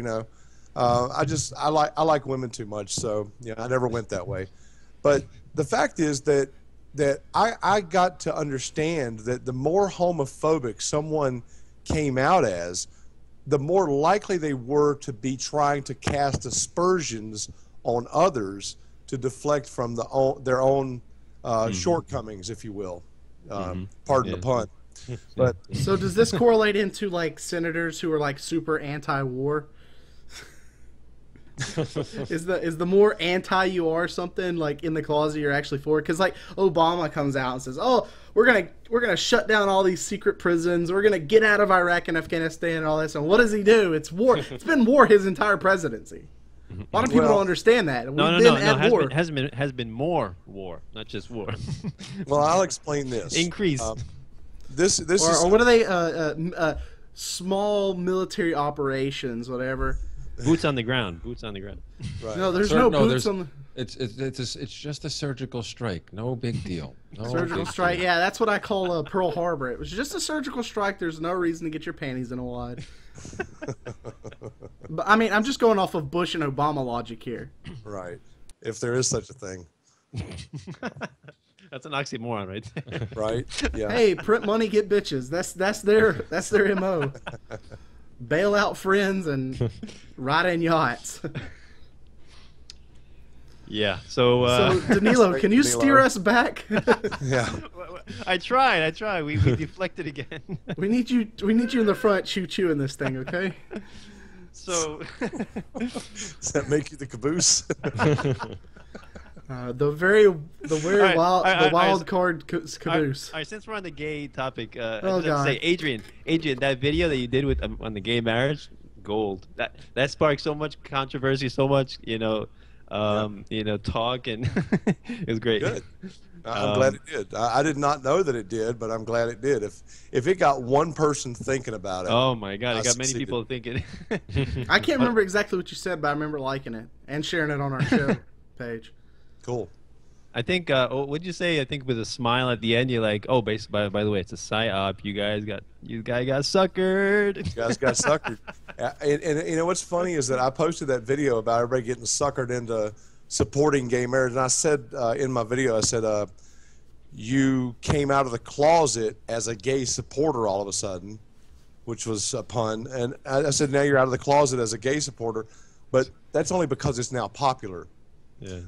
S4: I like women too much, so I never went that way. But the fact is that I got to understand that the more homophobic someone came out as, the more likely they were to be trying to cast aspersions on others to deflect from their own shortcomings, if you will. Pardon the pun. But
S3: So does this correlate into like senators who are like super anti-war? is the more anti you are something like in the closet you're actually for? Because like Obama comes out and says, "Oh, we're gonna shut down all these secret prisons. We're gonna get out of Iraq and Afghanistan and all this." And what does he do? It's war. It's been war his entire presidency. A lot of people don't understand that.
S1: No. Has been more war, not just war.
S4: well, I'll explain this.
S1: Increased.
S4: This is
S3: or what are they? Small military operations, whatever.
S1: Boots on the ground. Boots on the ground.
S4: right.
S3: No, there's no boots on the...
S2: It's just a surgical strike. No big deal. No
S3: surgical
S2: big
S3: strike.
S2: deal.
S3: Yeah, that's what I call Pearl Harbor. It was just a surgical strike. There's no reason to get your panties in a wad. But I mean, I'm just going off of Bush and Obama logic here.
S4: Right. If there is such a thing.
S1: That's an oxymoron, right there.
S4: Right. Yeah.
S3: Hey, print money, get bitches. That's their MO. Bail out friends and ride in yachts.
S1: Yeah. So
S3: Danilo, can you steer us back?
S4: Yeah.
S1: I tried. We deflected again.
S3: we need you in the front, choo in this thing, okay?
S1: So
S4: Does that make you the caboose?
S3: The wild card caboose.
S1: All right, since we're on the gay topic, I
S3: Oh,
S1: just have
S3: God.
S1: to say, Adrian, that video that you did with on the gay marriage, gold. That sparked so much controversy, so much talk, and it was great.
S4: Good. I'm glad it did. I did not know that it did, but I'm glad it did. If it got one person thinking about it.
S1: Oh my God!
S4: I
S1: It got many
S4: succeeded.
S1: people thinking.
S3: I can't remember exactly what you said, but I remember liking it and sharing it on our show page.
S4: Cool.
S1: I think. What'd you say? I think with a smile at the end, you're like, "Oh, by the way, it's a psyop. You guys got suckered.
S4: You guys got suckered." And you know what's funny is that I posted that video about everybody getting suckered into supporting gay marriage, and I said in my video, I said, "You came out of the closet as a gay supporter all of a sudden," which was a pun, and I said, "Now you're out of the closet as a gay supporter," but that's only because it's now popular.
S1: Yeah.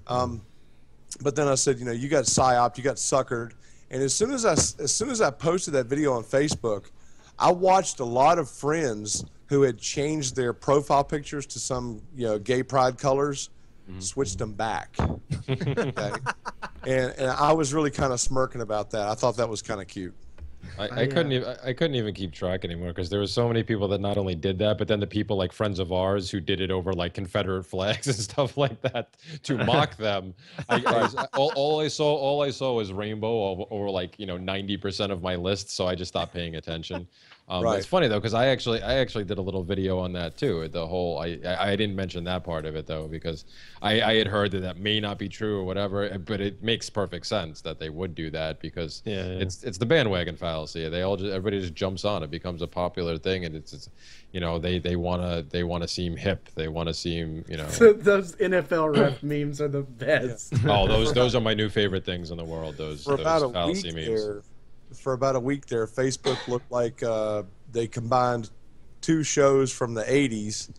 S4: But then I said, you got psyoped, you got suckered, and as soon as I posted that video on Facebook, I watched a lot of friends who had changed their profile pictures to some gay pride colors, switched them back. Okay? and I was really kind of smirking about that. I thought that was kind of cute.
S2: I couldn't even keep track anymore because there were so many people that not only did that, but then the people like friends of ours who did it over like Confederate flags and stuff like that to mock them. All I saw was rainbow over like 90% of my list, so I just stopped paying attention.
S4: Right.
S2: It's funny though because I actually did a little video on that too. The whole I didn't mention that part of it though because I had heard that may not be true or whatever, but it makes perfect sense that they would do that because it's the bandwagon fallacy. Everybody just jumps on it, becomes a popular thing, and it's they want to seem hip, they want to seem
S3: Those NFL ref memes are the best.
S2: Oh, those are my new favorite things in the world. Those fallacy memes.
S4: For about a week there, Facebook looked like they combined two shows from the 80s.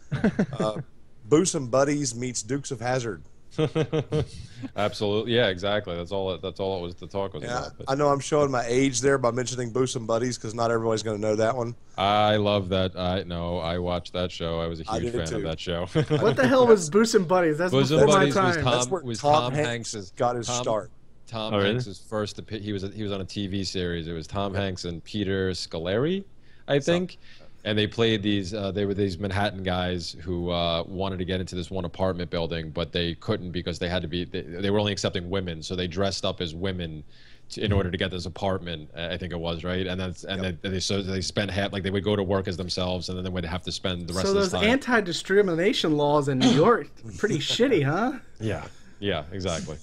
S4: Bosom Buddies meets Dukes of Hazzard.
S2: Absolutely, yeah, exactly. That's all it was. The talk was about. But
S4: I know I'm showing my age there by mentioning Bosom Buddies because not everybody's going to know that one.
S2: I love that. I watched that show. I was a huge fan of that show.
S3: What the hell was Bosom Buddies? That's before my time.
S4: That's where Tom Hanks got his start.
S2: Tom Hanks' first. He was on a TV series. It was Tom Hanks and Peter Scolari, I think, and they played these. They were these Manhattan guys who wanted to get into this one apartment building, but they couldn't because they had to be. They were only accepting women, so they dressed up as women in order to get this apartment. I think it was right, and then they spent half like they would go to work as themselves, and then they would have to spend the rest of the time.
S3: So those anti-discrimination laws in New York, pretty shitty, huh?
S2: Yeah, exactly.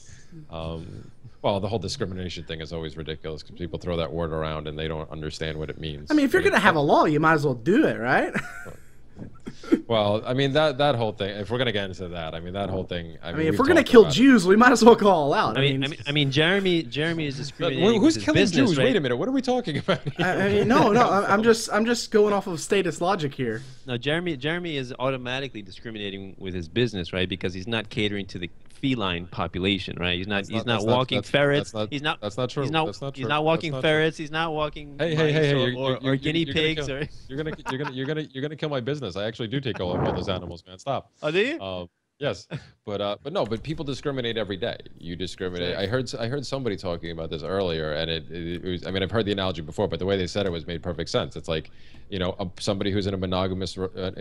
S2: Well, the whole discrimination thing is always ridiculous because people throw that word around and they don't understand what it means.
S3: I mean, if you're going to have a law, you might as well do it, right?
S2: Well, I mean that whole thing. If we're gonna get into that, I mean that whole thing.
S3: I mean, if we're gonna kill Jews, we might as well go all out.
S1: I mean, Jeremy is discriminating.
S2: Who's
S1: with
S2: killing
S1: his business,
S2: Jews?
S1: right?
S2: Wait a minute. What are we talking about?
S3: I mean, no. I'm just going off of status logic here.
S1: No, Jeremy is automatically discriminating with his business, right? Because he's not catering to the feline population, right? He's not walking ferrets.
S2: That's not true.
S1: He's not walking ferrets. He's not walking
S2: Hey,
S1: or guinea pigs.
S2: You're gonna kill my business. I actually do take all those animals, man. Stop.
S1: Oh, do you?
S2: Yes, but people discriminate every day. You discriminate. I heard somebody talking about this earlier, and it was. I mean, I've heard the analogy before, but the way they said it made perfect sense. It's like, somebody who's in a monogamous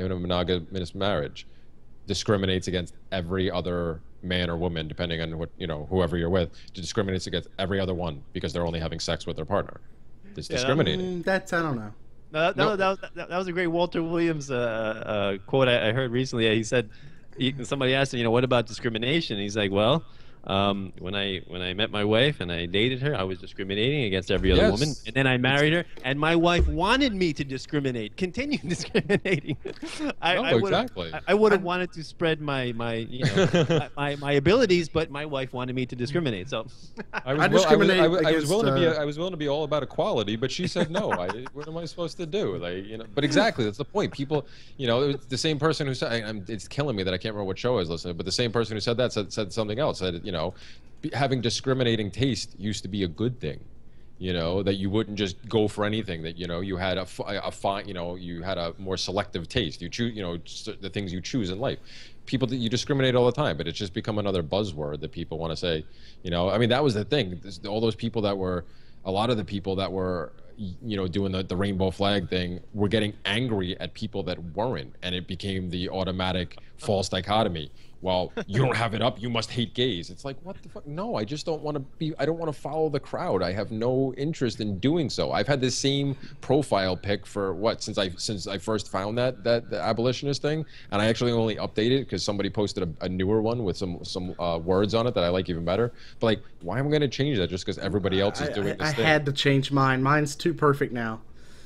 S2: marriage discriminates against every other man or woman, depending on what whoever you're with, discriminates against every other one because they're only having sex with their partner. It's discriminating.
S3: That's I don't know.
S1: That was a great Walter Williams quote I heard recently. He said, somebody asked him, what about discrimination? And he's like, well, when I met my wife and I dated her, I was discriminating against every other woman, and then I married her, and my wife wanted me to continue discriminating. I would have wanted to spread my my abilities, but my wife wanted me to discriminate. So
S2: I was willing to be all about equality, but she said no. What am I supposed to do? But exactly, that's the point. People, the same person who said, it's killing me that I can't remember what show I was listening to, but the same person who said that said something else. Said, having discriminating taste used to be a good thing, that you wouldn't just go for anything, that you had you had a more selective taste. You choose, the things you choose in life. People that you discriminate all the time, but it's just become another buzzword that people want to say. I mean, that was the thing. All those people a lot of the people that were doing the rainbow flag thing were getting angry at people that weren't, and it became the automatic false dichotomy. Well, you don't have it up, you must hate gays. It's like, what the fuck? No, I just don't want to I don't want to follow the crowd. I have no interest in doing so. I've had this same profile pic for since I first found the abolitionist thing, and I actually only updated it because somebody posted a newer one with some words on it that I like even better. But why am I going to change that just because everybody else is doing this thing?
S3: I had to change mine. Mine's too perfect now.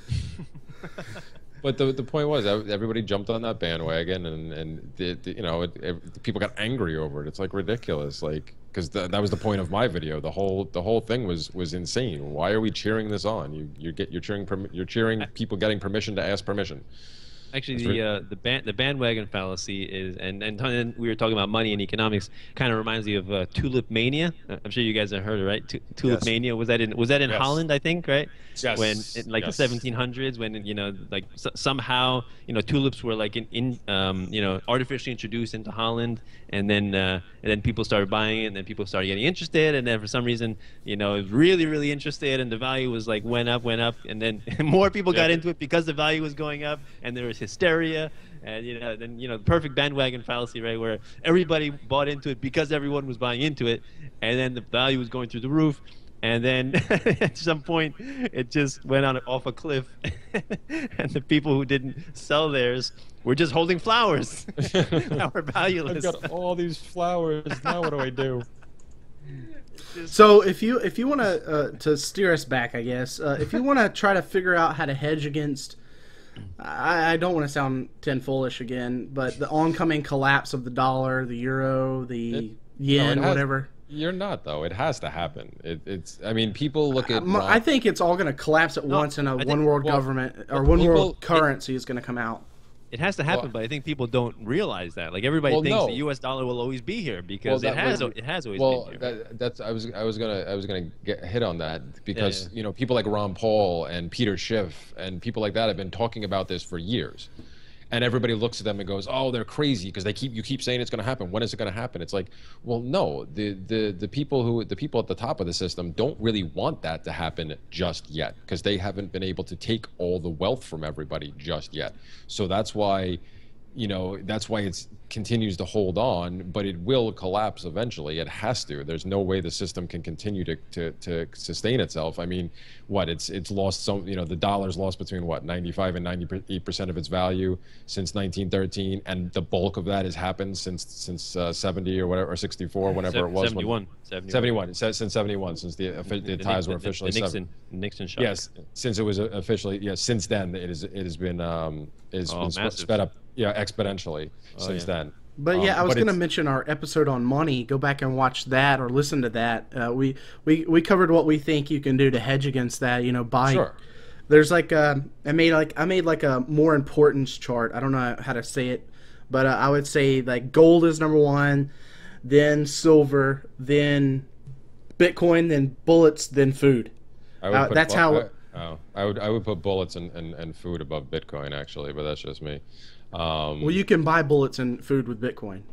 S2: But the point was, everybody jumped on that bandwagon, and people got angry over it. It's ridiculous, because that was the point of my video. The whole thing was insane. Why are we cheering this on? You're cheering people getting permission to ask permission.
S1: Actually, the bandwagon fallacy is, and we were talking about money and economics, kind of reminds me of tulip mania. I'm sure you guys have heard it, right? Tulip mania, was that in Holland, I think, right?
S2: Yes.
S1: When in the 1700s, when somehow tulips were artificially introduced into Holland, and then people started buying it, and then people started getting interested, and then for some reason it was really interested, and the value was went up, and then more people got into it because the value was going up, and there was hysteria, and then the perfect bandwagon fallacy, right, where everybody bought into it because everyone was buying into it, and then the value was going through the roof, and then at some point it just went off a cliff, and the people who didn't sell theirs were just holding flowers that were valueless.
S2: I've got all these flowers. Now what do I do?
S3: So if you want to steer us back, I guess, if you want to try to figure out how to hedge against, I don't want to sound foolish again, but the oncoming collapse of the dollar, the euro, the yen, whatever.
S2: You're not, though. It has to happen. I mean, people look at.
S3: I think it's all going to collapse at once, and one world government or one world currency is going to come out.
S1: It has to happen, but I think people don't realize that. Everybody thinks the U.S. dollar will always be here because it has always been here.
S2: I was gonna get hit on that because people like Ron Paul and Peter Schiff and people like that have been talking about this for years, and everybody looks at them and goes, "Oh, they're crazy," because you keep saying it's going to happen. When is it going to happen? It's like, well, no. The people at the top of the system don't really want that to happen just yet because they haven't been able to take all the wealth from everybody just yet. So that's why it continues to hold on, but it will collapse eventually. It has to. There's no way the system can continue to sustain itself. I mean, it's lost the dollar's lost between 95 and 98% of its value since 1913, and the bulk of that has happened since 70 or whatever, or 64, whenever it was.
S1: 71.
S2: 71. Since 71, since the ties were officially
S1: Nixon shot.
S2: Yes, since it was officially since then it has been sped up. yeah, exponentially since then.
S3: But yeah, I was
S2: but
S3: going to
S2: it's-
S3: mention our episode on money. Go back and watch that or listen to that. We covered what we think you can do to hedge against that. You know, buy.
S2: Sure.
S3: There's like I made like a more importance chart. I don't know how to say it, but I would say like gold is number one, then silver, then Bitcoin, then bullets, then food.
S2: I would put
S3: That's how.
S2: I would put bullets and food above Bitcoin actually, but that's just me.
S3: Well, you can buy bullets and food with Bitcoin.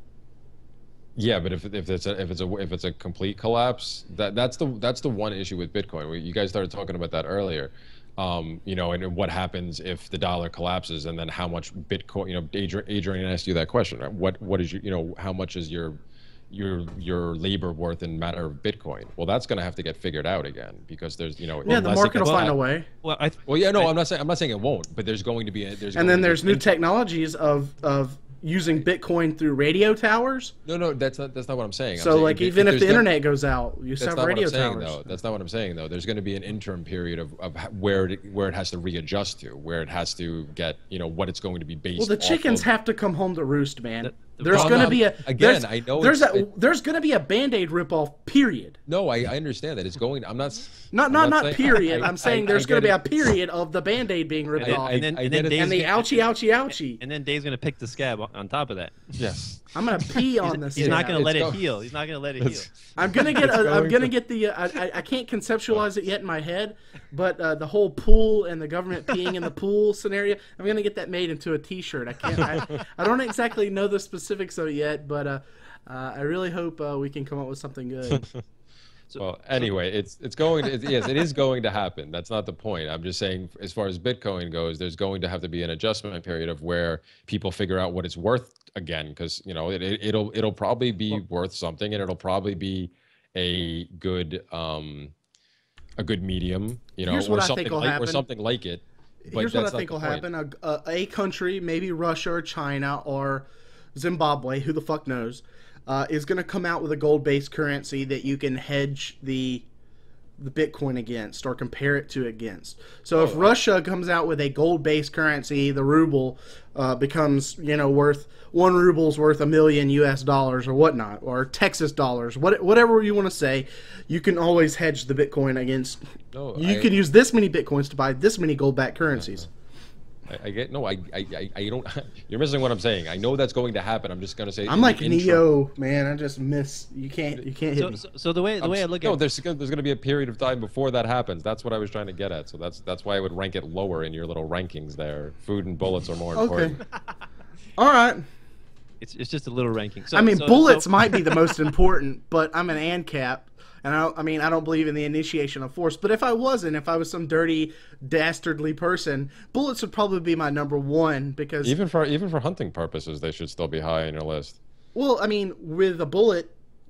S2: Yeah, but if it's a complete collapse, that's the one issue with Bitcoin. You guys started talking about that earlier. You know, and what happens if the dollar collapses, and then how much Bitcoin? You know, Adrian asked you that question. Right? What is how much is your labor worth in matter of Bitcoin? Well, that's going to have to get figured out again because there's
S3: Yeah, the
S2: unless it
S3: market will
S2: gets
S3: find
S2: back-
S3: a way.
S1: Well,
S2: Yeah, no, I'm not saying it won't, but there's going to be
S3: And
S2: going
S3: then
S2: to be
S3: there's new technologies of using Bitcoin through radio towers.
S2: No, that's not what I'm saying.
S3: So like even if the
S2: there's
S3: internet goes out, you still
S2: That's
S3: have
S2: not what
S3: radio
S2: I'm saying,
S3: towers.
S2: though. That's not what I'm saying, though. There's going to be an interim period of where it has to readjust to, where it has to get, what it's going to be based.
S3: Well, the
S2: off
S3: chickens
S2: of.
S3: have to come home to roost, man.
S1: The
S3: There's
S2: problem-
S3: going to be a
S2: again,
S3: there's,
S2: I know
S3: there's
S2: it's-
S3: there's going to be a Band-Aid ripoff. Period.
S2: No, I understand that it's going. I'm not.
S3: Not
S2: saying-
S3: period. I'm saying there's going to be a
S2: get it.
S3: period of the Band-Aid being ripped off,
S1: and then
S2: I get it.
S1: Dave's
S3: and the
S1: gonna-
S3: ouchie, ouchie, ouchie.
S1: and then Dave's gonna pick the scab on top of that.
S2: Yes.
S3: I'm gonna pee on this.
S1: He's not gonna
S2: It's
S1: let it
S2: go-
S1: heal. He's not gonna let it heal.
S3: I'm gonna get. I'm
S2: going
S3: gonna
S2: to-
S3: get the. I can't conceptualize it yet in my head, but the whole pool and the government peeing in the pool scenario. I'm gonna get that made into a T-shirt. I can't. I don't exactly know the specifics of it yet, but I really hope we can come up with something good.
S2: Well, anyway, it's going to, yes, it is going to happen. That's not the point. I'm just saying, as far as Bitcoin goes, there's going to have to be an adjustment period of where people figure out what it's worth again, because it'll probably be worth something, and it'll probably be a good medium,
S3: Here's
S2: or
S3: what I
S2: something
S3: think will
S2: like
S3: happen.
S2: or something like it. But
S3: Here's what I
S2: that's not
S3: think
S2: the
S3: will
S2: point.
S3: happen: a country, maybe Russia or China or Zimbabwe, who the fuck knows, is going to come out with a gold-based currency that you can hedge the Bitcoin against or compare it to against. So if Russia comes out with a gold-based currency, the ruble becomes worth $1 ruble's worth $1 million US or whatnot, or Texas dollars, whatever you want to say. You can always hedge the Bitcoin against. You can use this many Bitcoins to buy this many gold-backed currencies.
S2: I get no. I don't. You're missing what I'm saying. I know that's going to happen. I'm just going to say.
S3: I'm like Neo, man. I just miss. You can't hit me.
S1: So the way I look at
S2: there's going to be a period of time before that happens. That's what I was trying to get at. So that's why I would rank it lower in your little rankings there. Food and bullets are more important.
S3: All right.
S1: it's just a little ranking. So,
S3: I mean,
S1: so-
S3: bullets
S1: so-
S3: might be the most important, but I'm an ANCAP, and I don't believe in the initiation of force. But if I was some dirty, dastardly person, bullets would probably be my number one because
S2: Even for hunting purposes, they should still be high on your list.
S3: well, I mean, with a bullet,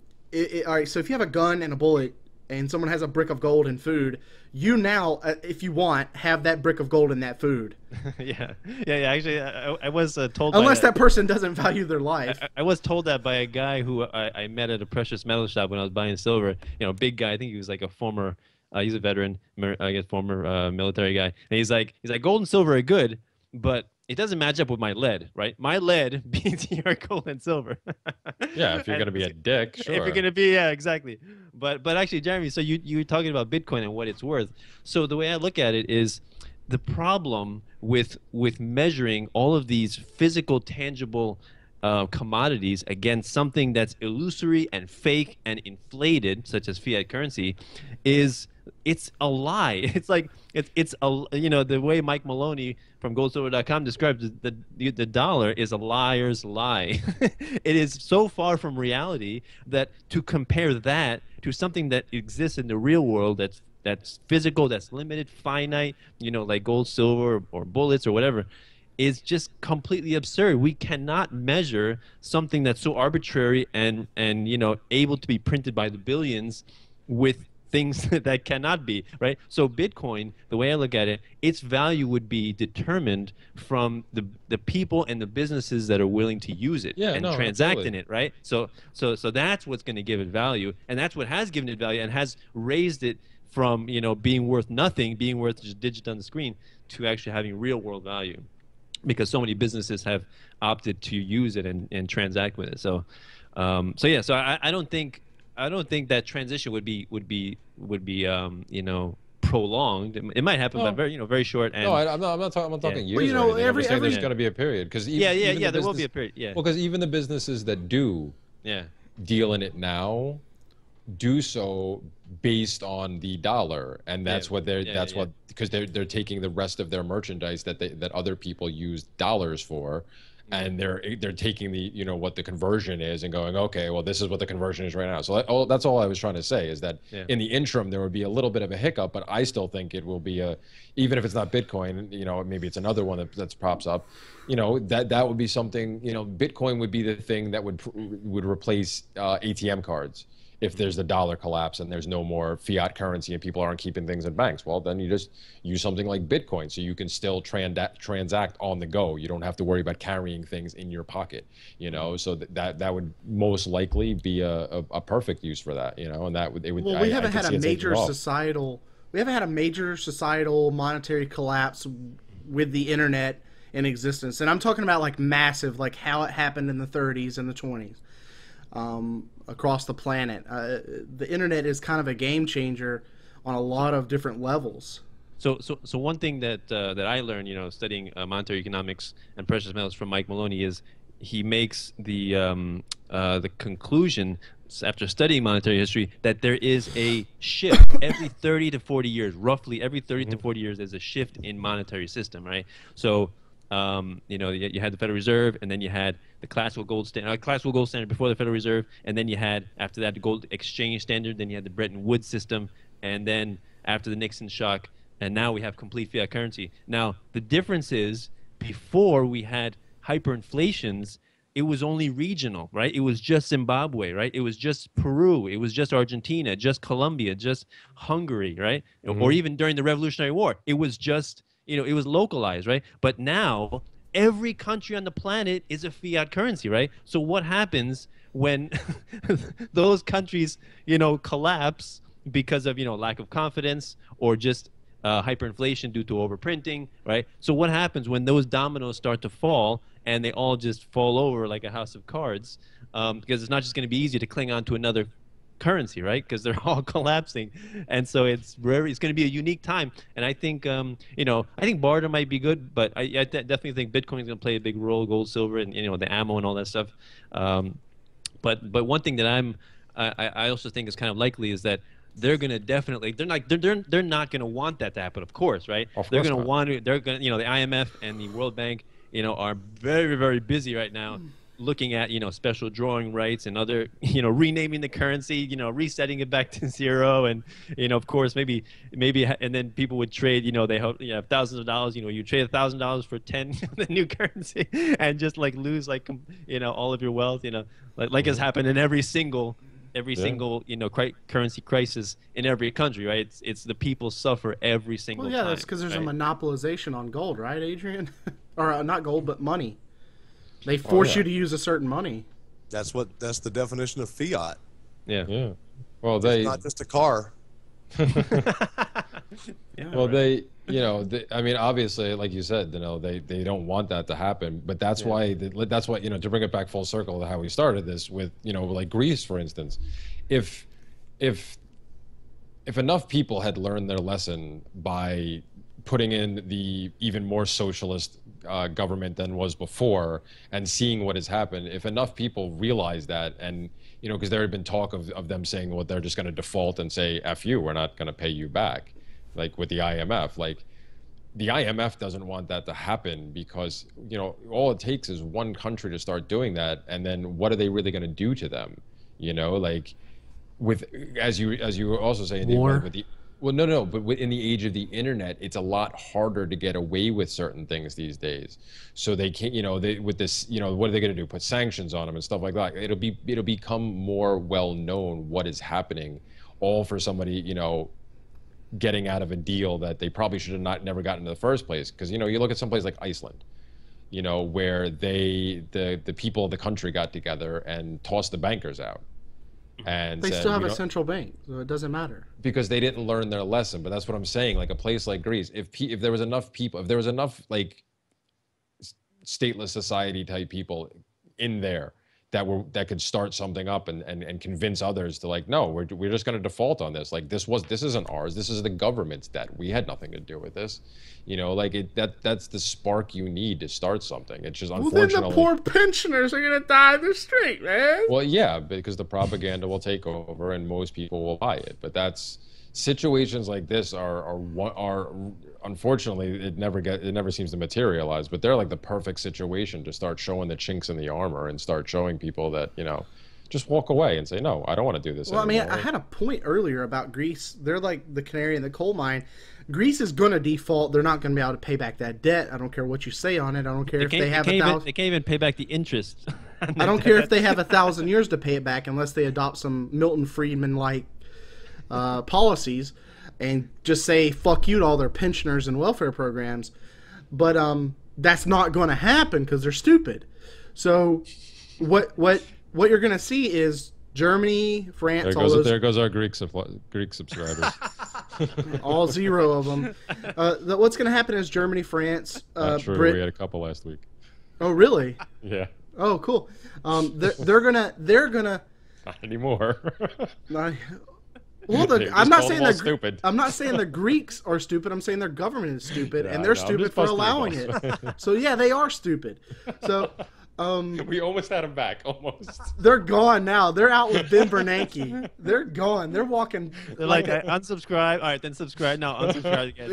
S3: all right. So if you have a gun and a bullet, and someone has a brick of gold and food, you now, if you want, have that brick of gold in that food.
S1: yeah. Actually, I was told.
S3: Unless
S1: by
S3: that person doesn't value their life.
S1: I was told that by a guy who I met at a precious metal shop when I was buying silver. Big guy. I think he was like a former. He's a veteran, I guess, former military guy. And he's like, gold and silver are good, but it doesn't match up with my lead, right? My lead beats your gold and silver.
S2: Yeah, if you're going to be a dick, sure.
S1: If you're gonna be, yeah, exactly. But actually, Jeremy, so you were talking about Bitcoin and what it's worth. So the way I look at it is, the problem with measuring all of these physical, tangible commodities against something that's illusory and fake and inflated, such as fiat currency, is it's a lie. It's like it's a the way Mike Maloney from goldsilver.com describes it, the dollar is a liar's lie. It is so far from reality that to compare that to something that exists in the real world that's physical, that's limited, finite, like gold, silver, or bullets or whatever, is just completely absurd. We cannot measure something that's so arbitrary and able to be printed by the billions with things that cannot be, right? So Bitcoin, the way I look at it, its value would be determined from the people and the businesses that are willing to use it and transact in it, right? So that's what's going to give it value, and that's what has given it value and has raised it from being worth nothing, being worth just a digit on the screen, to actually having real world value. because so many businesses have opted to use it and transact with it. So, yeah. So I don't think that transition would be prolonged. It might happen, but very short. And
S2: no, I'm not talking years.
S3: Well, you know,
S2: or anything. I'm just saying there's
S3: every
S2: going to be a period because
S1: there will be a period. Yeah.
S2: Well, because even the businesses that do deal in it now do so based on the dollar, and that's what they're because they're taking the rest of their merchandise that other people use dollars for, and they're taking the what the conversion is and going, okay, well, this is what the conversion is right now. So that's all I was trying to say is that in the interim there would be a little bit of a hiccup, but I still think it will be even if it's not Bitcoin, maybe it's another one that's props up, that would be something. Bitcoin would be the thing that would replace ATM cards. If there's the dollar collapse and there's no more fiat currency and people aren't keeping things in banks, well, then you just use something like Bitcoin so you can still transact on the go. You don't have to worry about carrying things in your pocket, so that would most likely be a perfect use for that, and that would, it would.
S3: Well, we haven't had a major societal monetary collapse with the internet in existence. And I'm talking about like massive, like how it happened in the 30s and the 20s. Across the planet. The internet is kind of a game changer on a lot of different levels.
S1: So one thing that I learned, studying monetary economics and precious metals from Mike Maloney is he makes the conclusion after studying monetary history that there is a shift every 30 to 40 years, roughly every 30 to 40 years, there's a shift in monetary system, right? So you had the Federal Reserve, and then you had the classical gold standard before the Federal Reserve, and then you had, after that, the gold exchange standard, then you had the Bretton Woods system, and then after the Nixon shock, and now we have complete fiat currency. Now, the difference is, before we had hyperinflations, it was only regional, right? It was just Zimbabwe, right? It was just Peru, it was just Argentina, just Colombia, just Hungary, right? Or even during the Revolutionary War, it was just it was localized, right? But now every country on the planet is a fiat currency, right? So what happens when those countries, collapse because of, lack of confidence or just hyperinflation due to overprinting, right? So what happens when those dominoes start to fall and they all just fall over like a house of cards? Because it's not just going to be easy to cling on to another currency, right? Because they're all collapsing, and so it's going to be a unique time. And I think I think barter might be good, but I definitely think Bitcoin is going to play a big role, gold, silver, and the ammo and all that stuff. But one thing that I also think is kind of likely is that they're going to definitely they're not going to want that to happen, of course, right? They're going to want to. They're going the IMF and the World Bank are very, very busy right now, looking at special drawing rights and other renaming the currency, resetting it back to zero, and of course maybe and then people would trade, they have thousands of dollars, you trade $1,000 for 10 the new currency and just like lose all of your wealth, like has happened in every single currency crisis in every country, right? It's the people suffer every single time.
S3: Well, yeah, that's because there's a monopolization on gold, right, Adrian? Or not gold, but money. They force you to use a certain money.
S4: That's the definition of fiat.
S2: Yeah. Well,
S4: it's not just a car.
S2: Well, I mean, obviously, like you said, they don't want that to happen, but that's why to bring it back full circle to how we started this with, like Greece, for instance, if enough people had learned their lesson by putting in the even more socialist government than was before and seeing what has happened, if enough people realize that, and because there had been talk of them saying, well, they're just going to default and say, F you, we're not going to pay you back, like with the IMF. Like, the IMF doesn't want that to happen because all it takes is one country to start doing that, and then what are they really going to do to them? Like, with as you were also saying,
S3: war.
S2: With the, well, no, but in the age of the internet, it's a lot harder to get away with certain things these days. So they can't, with this, what are they going to do? Put sanctions on them and stuff like that. It'll become more well known what is happening, all for somebody, getting out of a deal that they probably should have never gotten in the first place. Because you look at some place like Iceland, where the people of the country got together and tossed the bankers out. And
S3: they still have a central bank, so it doesn't matter.
S2: Because they didn't learn their lesson. But that's what I'm saying. Like a place like Greece, if there was enough people, if there was enough like stateless society type people in there that could start something up and convince others to like, no, we're just going to default on this. Like this isn't ours. This is the government's debt. We had nothing to do with this. You know, like that's the spark you need to start something. It's just unfortunately.
S3: Well, then the poor pensioners are going to die in the street, man.
S2: Well, yeah, because the propaganda will take over and most people will buy it. But that's situations like this are unfortunately it never seems to materialize, but they're like the perfect situation to start showing the chinks in the armor and start showing people that, you know, just walk away and say, no, I don't want to do this anymore.
S3: I mean, I had a point earlier about Greece. They're like the canary in the coal mine. Greece is going to default. They're not going to be able to pay back that debt. I don't care what you say on it. I don't care if they have
S1: they can't even pay back the interest.
S3: I don't care if they have 1,000 years to pay it back unless they adopt some Milton Friedman-like policies and just say fuck you to all their pensioners and welfare programs. But that's not going to happen because they're stupid. So what you're going to see is Germany, France,
S2: there goes our Greek subscribers.
S3: All 0 of them. What's going to happen is Germany, France,
S2: Not true. We had a couple last week.
S3: Oh, really?
S2: Yeah.
S3: Oh, cool. They're gonna
S2: Not anymore.
S3: Well, I'm not saying
S2: stupid.
S3: I'm not saying the Greeks are stupid. I'm saying their government is stupid, and they're stupid for allowing it. So yeah, they are stupid. So
S2: we almost had them back. Almost.
S3: They're gone now. They're out with Ben Bernanke. They're gone. They're walking.
S1: They're like unsubscribe. All right, then subscribe. No, unsubscribe again.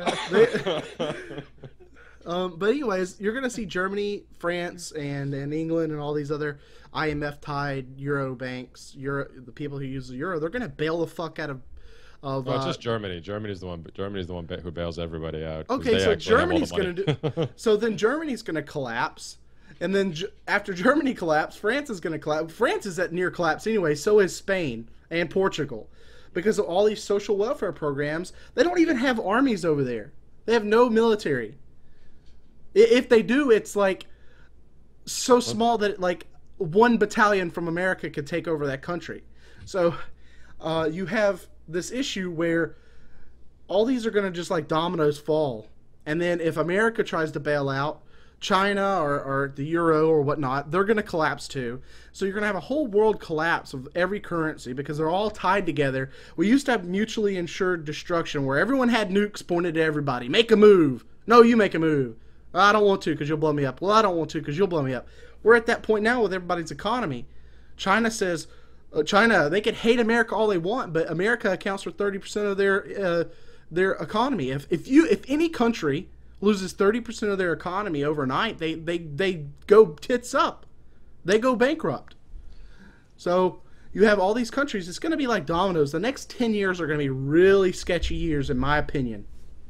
S3: Yeah. But anyways, you're gonna see Germany, France, and England, and all these other IMF-tied Euro banks, the people who use the euro, they're gonna bail the fuck out of.
S2: Well, it's just Germany. Germany's the one who bails everybody out.
S3: Okay, so Germany's gonna do. So then Germany's gonna collapse, and then after Germany collapses, France is gonna collapse. France is at near collapse anyway. So is Spain and Portugal, because of all these social welfare programs. They don't even have armies over there. They have no military. If they do, it's like so small that like one battalion from America could take over that country. So you have this issue where all these are going to just like dominoes fall. And then if America tries to bail out, China or the euro or whatnot, they're going to collapse too. So you're going to have a whole world collapse of every currency because they're all tied together. We used to have mutually insured destruction where everyone had nukes pointed at everybody. Make a move. No, you make a move. I don't want to because you'll blow me up. Well, I don't want to because you'll blow me up. We're at that point now with everybody's economy. China says, they could hate America all they want, but America accounts for 30% of their economy. If any country loses 30% of their economy overnight, they go tits up. They go bankrupt. So you have all these countries. It's going to be like dominoes. The next 10 years are going to be really sketchy years, in my opinion.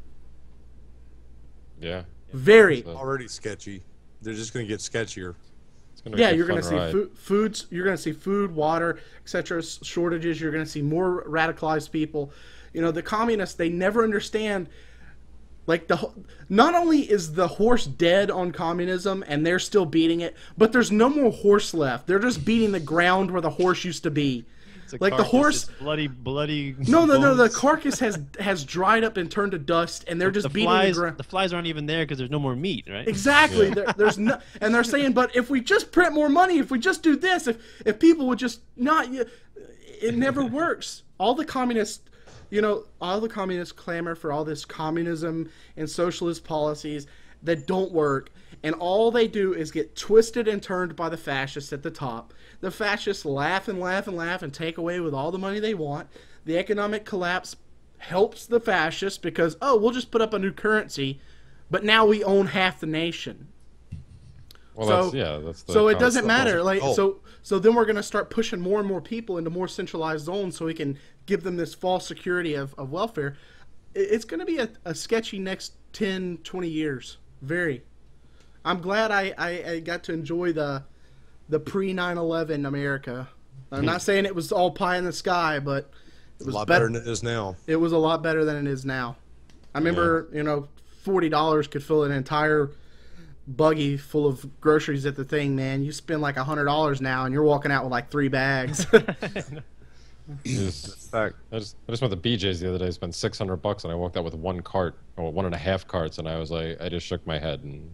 S2: Yeah.
S3: Very.
S4: Already sketchy. They're just going to get sketchier.
S3: Yeah, you're going to see foods. You're going to see food, water, etc. shortages. You're going to see more radicalized people. You know, the communists, they never understand. Like not only is the horse dead on communism and they're still beating it, but there's no more horse left. They're just beating the ground where the horse used to be. Like the horse,
S1: bloody.
S3: No. The carcass has dried up and turned to dust, and they're just beating the ground.
S1: The flies aren't even there because there's no more meat, right?
S3: Exactly. Yeah. There's no, and they're saying, but if we just print more money, if we just do this, if people would just not, it never works. All the communists clamor for all this communism and socialist policies that don't work. And all they do is get twisted and turned by the fascists at the top. The fascists laugh and laugh and laugh and take away with all the money they want. The economic collapse helps the fascists because, we'll just put up a new currency, but now we own half the nation.
S2: Well,
S3: so it doesn't matter. So then we're going to start pushing more and more people into more centralized zones so we can give them this false security of welfare. It's going to be a sketchy next 10, 20 years. Very. I'm glad I got to enjoy the pre-9/11 America. I'm not saying it was all pie in the sky, but it was
S4: a lot better than it is now.
S3: It was a lot better than it is now. I remember, $40 could fill an entire buggy full of groceries at the thing, man. You spend like $100 now, and you're walking out with like 3 bags.
S2: I just went to BJ's the other day, spent $600, and I walked out with 1 cart or 1.5 carts, and I was like, I just shook my head and.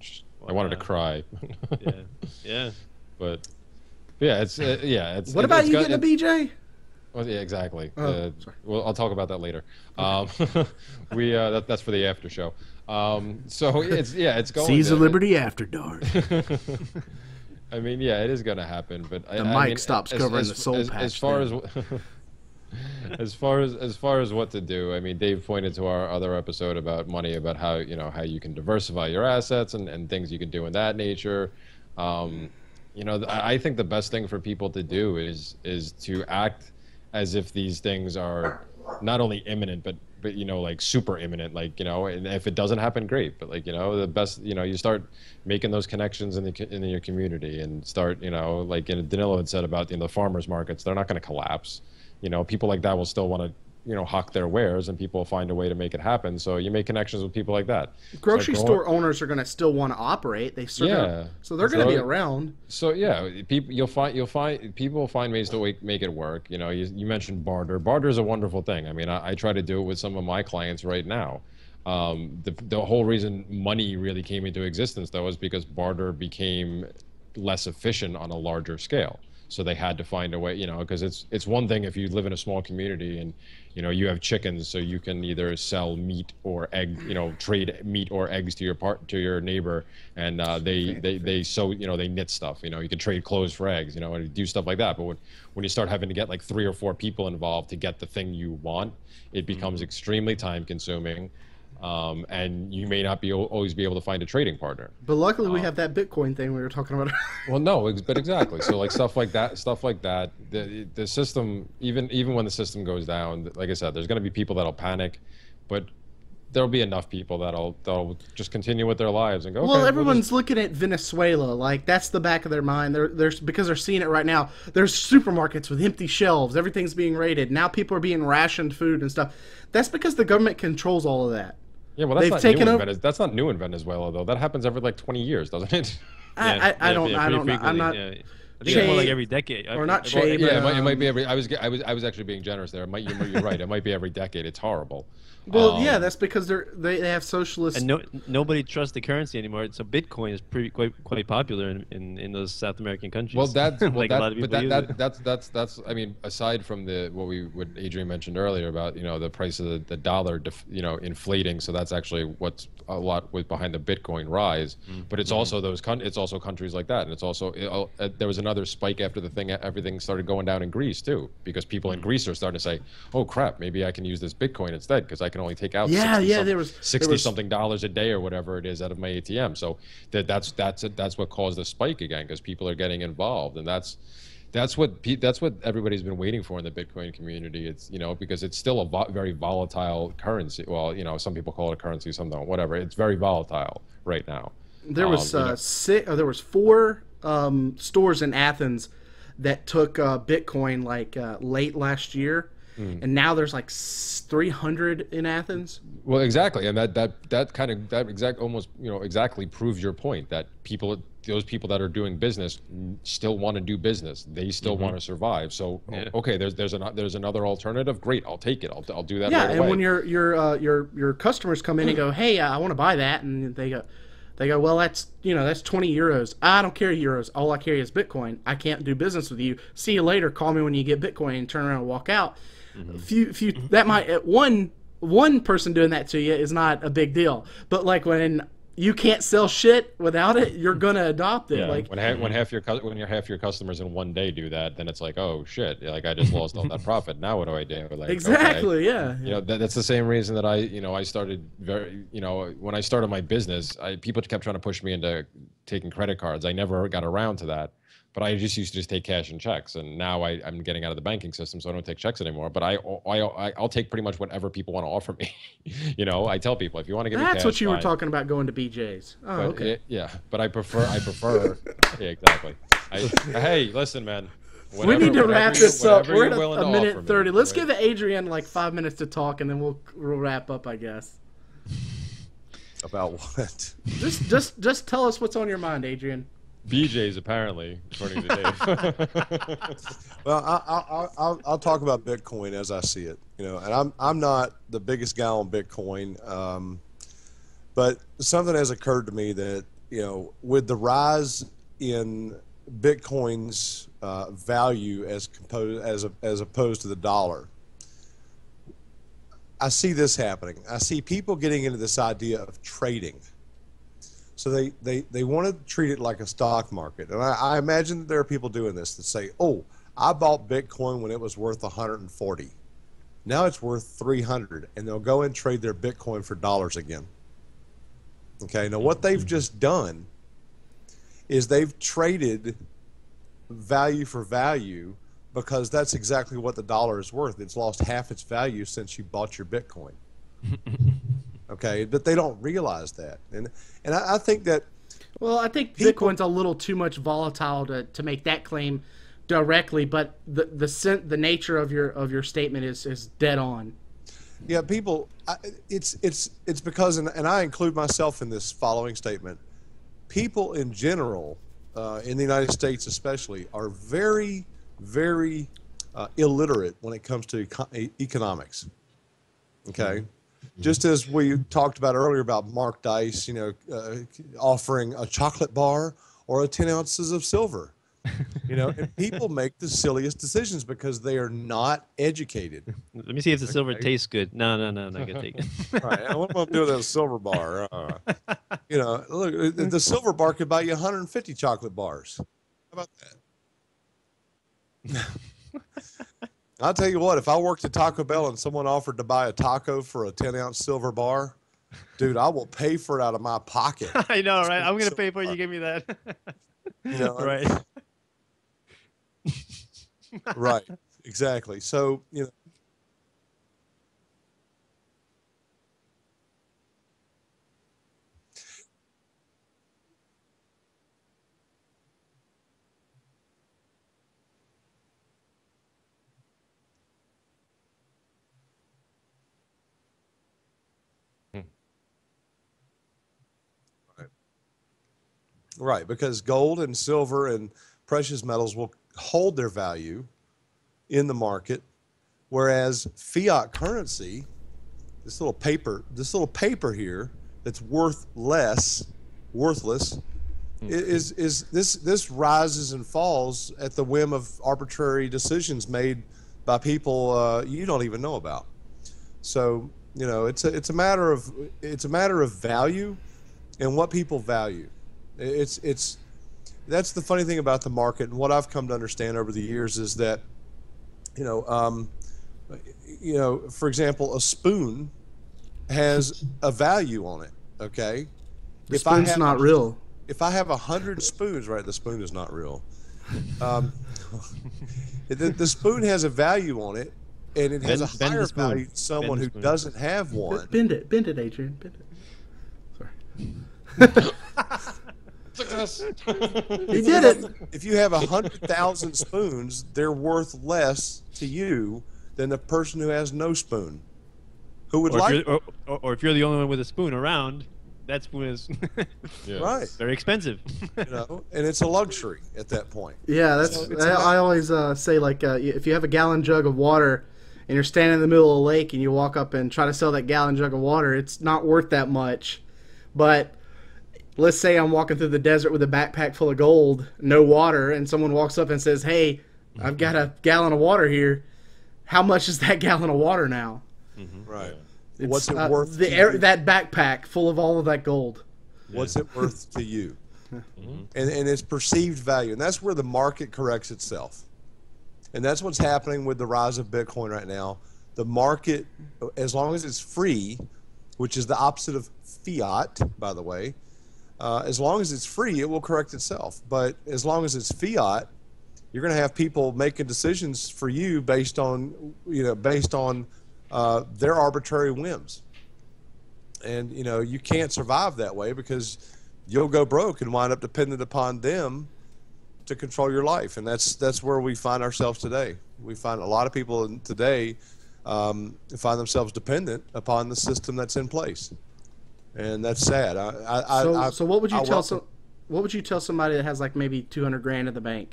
S2: I wanted to cry.
S1: Yeah, yeah.
S2: But yeah, it's.
S3: What about you getting a BJ?
S2: Well, yeah, exactly.
S3: Oh,
S2: well, I'll talk about that later. That's for the after show. So it's going.
S3: Seize the Liberty after dark.
S2: I mean, yeah, it is going to happen, but
S3: The mic stops covering the soul patch.
S2: As far as what to do, I mean, Dave pointed to our other episode about money, about how you can diversify your assets and things you can do in that nature. I think the best thing for people to do is to act as if these things are not only imminent, but like super imminent, and if it doesn't happen, great. But the best, you start making those connections in your community, and start, like Danilo had said about the farmers markets, they're not going to collapse. People like that will still want to, hawk their wares, and people will find a way to make it happen. So you make connections with people like that.
S3: Grocery store owners are going to still want to operate. So they're going to be around.
S2: So yeah, people will find ways to make it work. You mentioned barter. Barter is a wonderful thing. I mean, I try to do it with some of my clients right now. The whole reason money really came into existence, though, is because barter became less efficient on a larger scale. So they had to find a way, because it's one thing if you live in a small community and you have chickens, so you can either sell meat or egg, trade meat or eggs to your neighbor, and they sew, they knit stuff, you can trade clothes for eggs, and do stuff like that. But when you start having to get like 3 or 4 people involved to get the thing you want, it becomes extremely time consuming. And you may not always be able to find a trading partner.
S3: But luckily, we have that Bitcoin thing we were talking about.
S2: Well, no, but exactly. So like stuff like that, the system, even when the system goes down, like I said, there's going to be people that'll panic, but there'll be enough people that'll just continue with their lives and go.
S3: Well,
S2: okay,
S3: everyone's looking at Venezuela, like that's the back of their mind. There's because they're seeing it right now. There's supermarkets with empty shelves. Everything's being raided. Now people are being rationed food and stuff. That's because the government controls all of that.
S2: Yeah, well, that's not new in Venezuela, though. That happens every like 20 years, doesn't it?
S3: I don't know. I'm not.
S1: Yeah. I think it's more like every decade.
S3: Or not shade.
S2: Yeah, it might be every. I was actually being generous there. You're right. It might be every decade. It's horrible.
S3: Well, yeah, that's because they have socialist.
S1: And nobody trusts the currency anymore. So Bitcoin is quite popular in those South American countries.
S2: Well, that's
S1: like a lot of people use it.
S2: That's I mean, aside from what Adrian mentioned earlier about the price of the dollar inflating. So that's actually what's a lot behind the Bitcoin rise. But it's also it's also countries like that, and it's also there was another spike after everything started going down in Greece too, because people in Greece are starting to say, oh crap, maybe I can use this Bitcoin instead because I can only take out $60-something dollars a day or whatever it is out of my ATM. So that's what caused the spike again, because people are getting involved, and that's what everybody's been waiting for in the Bitcoin community. It's because it's still a very volatile currency. Well, some people call it a currency, some don't. Whatever. It's very volatile right now.
S3: There was there was 4 stores in Athens that took Bitcoin late last year, and now there's like 300 in Athens.
S2: Well, exactly, and exactly proves your point that those people that are doing business still want to do business. They still want to survive. So okay, there's another alternative. Great, I'll take it. I'll do that.
S3: Yeah,
S2: right
S3: and
S2: away.
S3: when your customers come in and go, hey, I want to buy that, and they go, well, that's 20 euros. I don't carry euros. All I carry is Bitcoin. I can't do business with you. See you later. Call me when you get Bitcoin, and turn around and walk out. That might one person doing that to you is not a big deal, but like when you can't sell shit without it, you're gonna adopt it.
S2: Yeah.
S3: Like
S2: when half your customers in one day do that, then it's like, oh shit, like I just lost all that profit. Now what do I do? Like,
S3: exactly,
S2: okay.
S3: Yeah.
S2: That's the same reason that I started when I started my business, people kept trying to push me into taking credit cards. I never got around to that. But I just used to take cash and checks, and now I'm getting out of the banking system, so I don't take checks anymore. But I'll take pretty much whatever people want to offer me. I tell people, if you want to give me cash,
S3: that's what you
S2: fine.
S3: were talking about, going to BJ's. Oh, okay.
S2: But I prefer. Yeah, exactly. Hey, listen, man.
S3: We need to wrap this up. We're at a minute 30. Let's give Adrian like 5 minutes to talk, and then we'll wrap up, I guess.
S4: About what?
S3: Just tell us what's on your mind, Adrian.
S2: BJ's, apparently, according to Dave.
S4: Well, I'll talk about Bitcoin as I see it. And I'm not the biggest guy on Bitcoin, but something has occurred to me that with the rise in Bitcoin's value as opposed to the dollar, I see this happening. I see people getting into this idea of trading. So they want to treat it like a stock market. And I imagine that there are people doing this that say, oh, I bought Bitcoin when it was worth 140. Now it's worth 300. And they'll go and trade their Bitcoin for dollars again. Okay, now what they've just done is they've traded value for value, because that's exactly what the dollar is worth. It's lost half its value since you bought your Bitcoin. Okay, but they don't realize that, and I think that.
S3: Well, I think Bitcoin's a little too much volatile to make that claim directly, but the nature of your statement is dead on.
S4: Yeah, people, it's because, and I include myself in this following statement. People in general, in the United States especially, are very, very illiterate when it comes to economics. Okay. Just as we talked about earlier about Mark Dice, offering a chocolate bar or 10 ounces of silver, and people make the silliest decisions because they are not educated.
S1: Let me see if the silver tastes good. No, not gonna take it.
S4: Right. What am I doing with a silver bar? Look, the silver bar could buy you 150 chocolate bars. How about that? I'll tell you what, if I worked at Taco Bell and someone offered to buy a taco for a 10-ounce silver bar, dude, I will pay for it out of my pocket.
S1: I know, right? I'm going to pay for it. You give me that. Right.
S4: Right. Exactly. So, right, because gold and silver and precious metals will hold their value in the market, whereas fiat currency, this little paper here that's worthless, is this rises and falls at the whim of arbitrary decisions made by people you don't even know about. So it's a matter of value and what people value. That's the funny thing about the market, and what I've come to understand over the years is that, for example, a spoon has a value on it. Okay,
S3: the spoon's not real.
S4: If I have 100 spoons, right, the spoon is not real. The spoon has a value on it, and it has a higher value to someone who doesn't have one.
S3: Bend it, Adrian, bend it. Sorry.
S2: Success.
S3: He did it.
S4: If you have 100,000 spoons, they're worth less to you than the person who has no spoon. Who would
S1: or if you're the only one with a spoon around, that spoon is
S4: right,
S1: very expensive.
S4: And it's a luxury at that point.
S3: Yeah, I always say, like, if you have a gallon jug of water and you're standing in the middle of a lake and you walk up and try to sell that gallon jug of water, it's not worth that much. But let's say I'm walking through the desert with a backpack full of gold, no water, and someone walks up and says, "Hey, I've got a gallon of water here." How much is that gallon of water now?
S4: Right.
S3: It's,
S4: what's it worth?
S3: That backpack full of all of that gold.
S4: What's it worth to you? And it's perceived value, and that's where the market corrects itself. And that's what's happening with the rise of Bitcoin right now. The market, as long as it's free, which is the opposite of fiat, by the way. As long as it's free, it will correct itself. But as long as it's fiat, you're going to have people making decisions for you based on their arbitrary whims. And you can't survive that way, because you'll go broke and wind up dependent upon them to control your life. And that's where we find ourselves today. We find a lot of people today find themselves dependent upon the system that's in place. And that's sad.
S3: So what would you what would you tell somebody that has like maybe 200 grand in the bank?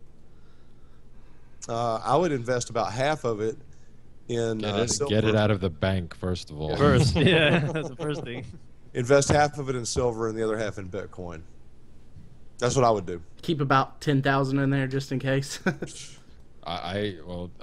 S4: I would invest about half of it in
S2: get it out of the bank first of all.
S1: First, yeah, that's the first thing.
S4: invest half of it in silver and the other half in Bitcoin. That's what I would do.
S3: Keep about 10,000 in there just in case.
S2: I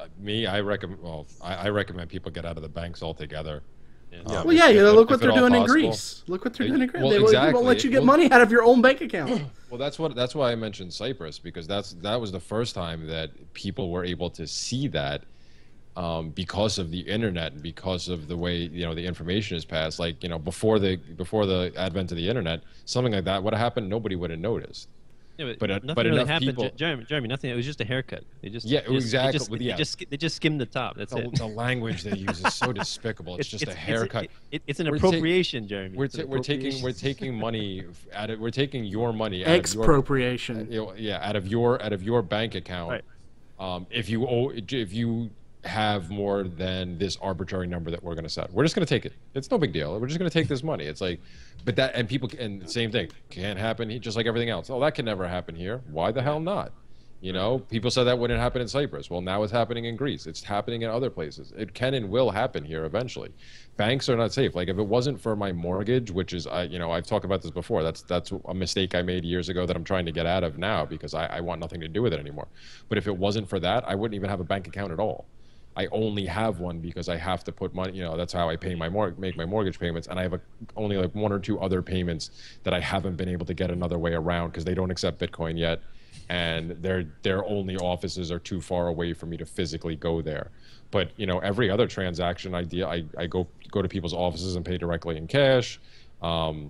S2: recommend people get out of the banks altogether.
S3: Well, look what they're doing in Greece. Look what they're doing in Greece. They won't let you get money out of your own bank account.
S2: Well, that's why I mentioned Cyprus, because that was the first time that people were able to see that, because of the internet and because of the way the information is passed. Like before the advent of the internet, something like that would have happened. Nobody would have noticed.
S1: Yeah,
S2: but
S1: nothing really happened.
S2: People,
S1: Jeremy, nothing. It was just a haircut. They just They just skimmed the top. That's it.
S2: The language they use is so despicable. It's just a haircut.
S1: It's an appropriation, Jeremy.
S2: We're taking money we're taking your money
S3: expropriation.
S2: Out of your bank account. Right. If you have more than this arbitrary number that we're going to set, we're just going to take it. It's no big deal. We're just going to take this money. It's like, but that, and people, and same thing can't happen, just like everything else. Oh, that can never happen here. Why the hell not? People said that wouldn't happen in Cyprus. Well, now it's happening in Greece. It's happening in other places. It can and will happen here eventually. Banks are not safe. Like if it wasn't for my mortgage, which is, I've talked about this before. That's a mistake I made years ago that I'm trying to get out of now because I want nothing to do with it anymore. But if it wasn't for that, I wouldn't even have a bank account at all. I only have one because I have to put money, that's how I pay make my mortgage payments. And I have only like one or two other payments that I haven't been able to get another way around because they don't accept Bitcoin yet. And their only offices are too far away for me to physically go there. But, every other transaction I go to people's offices and pay directly in cash. I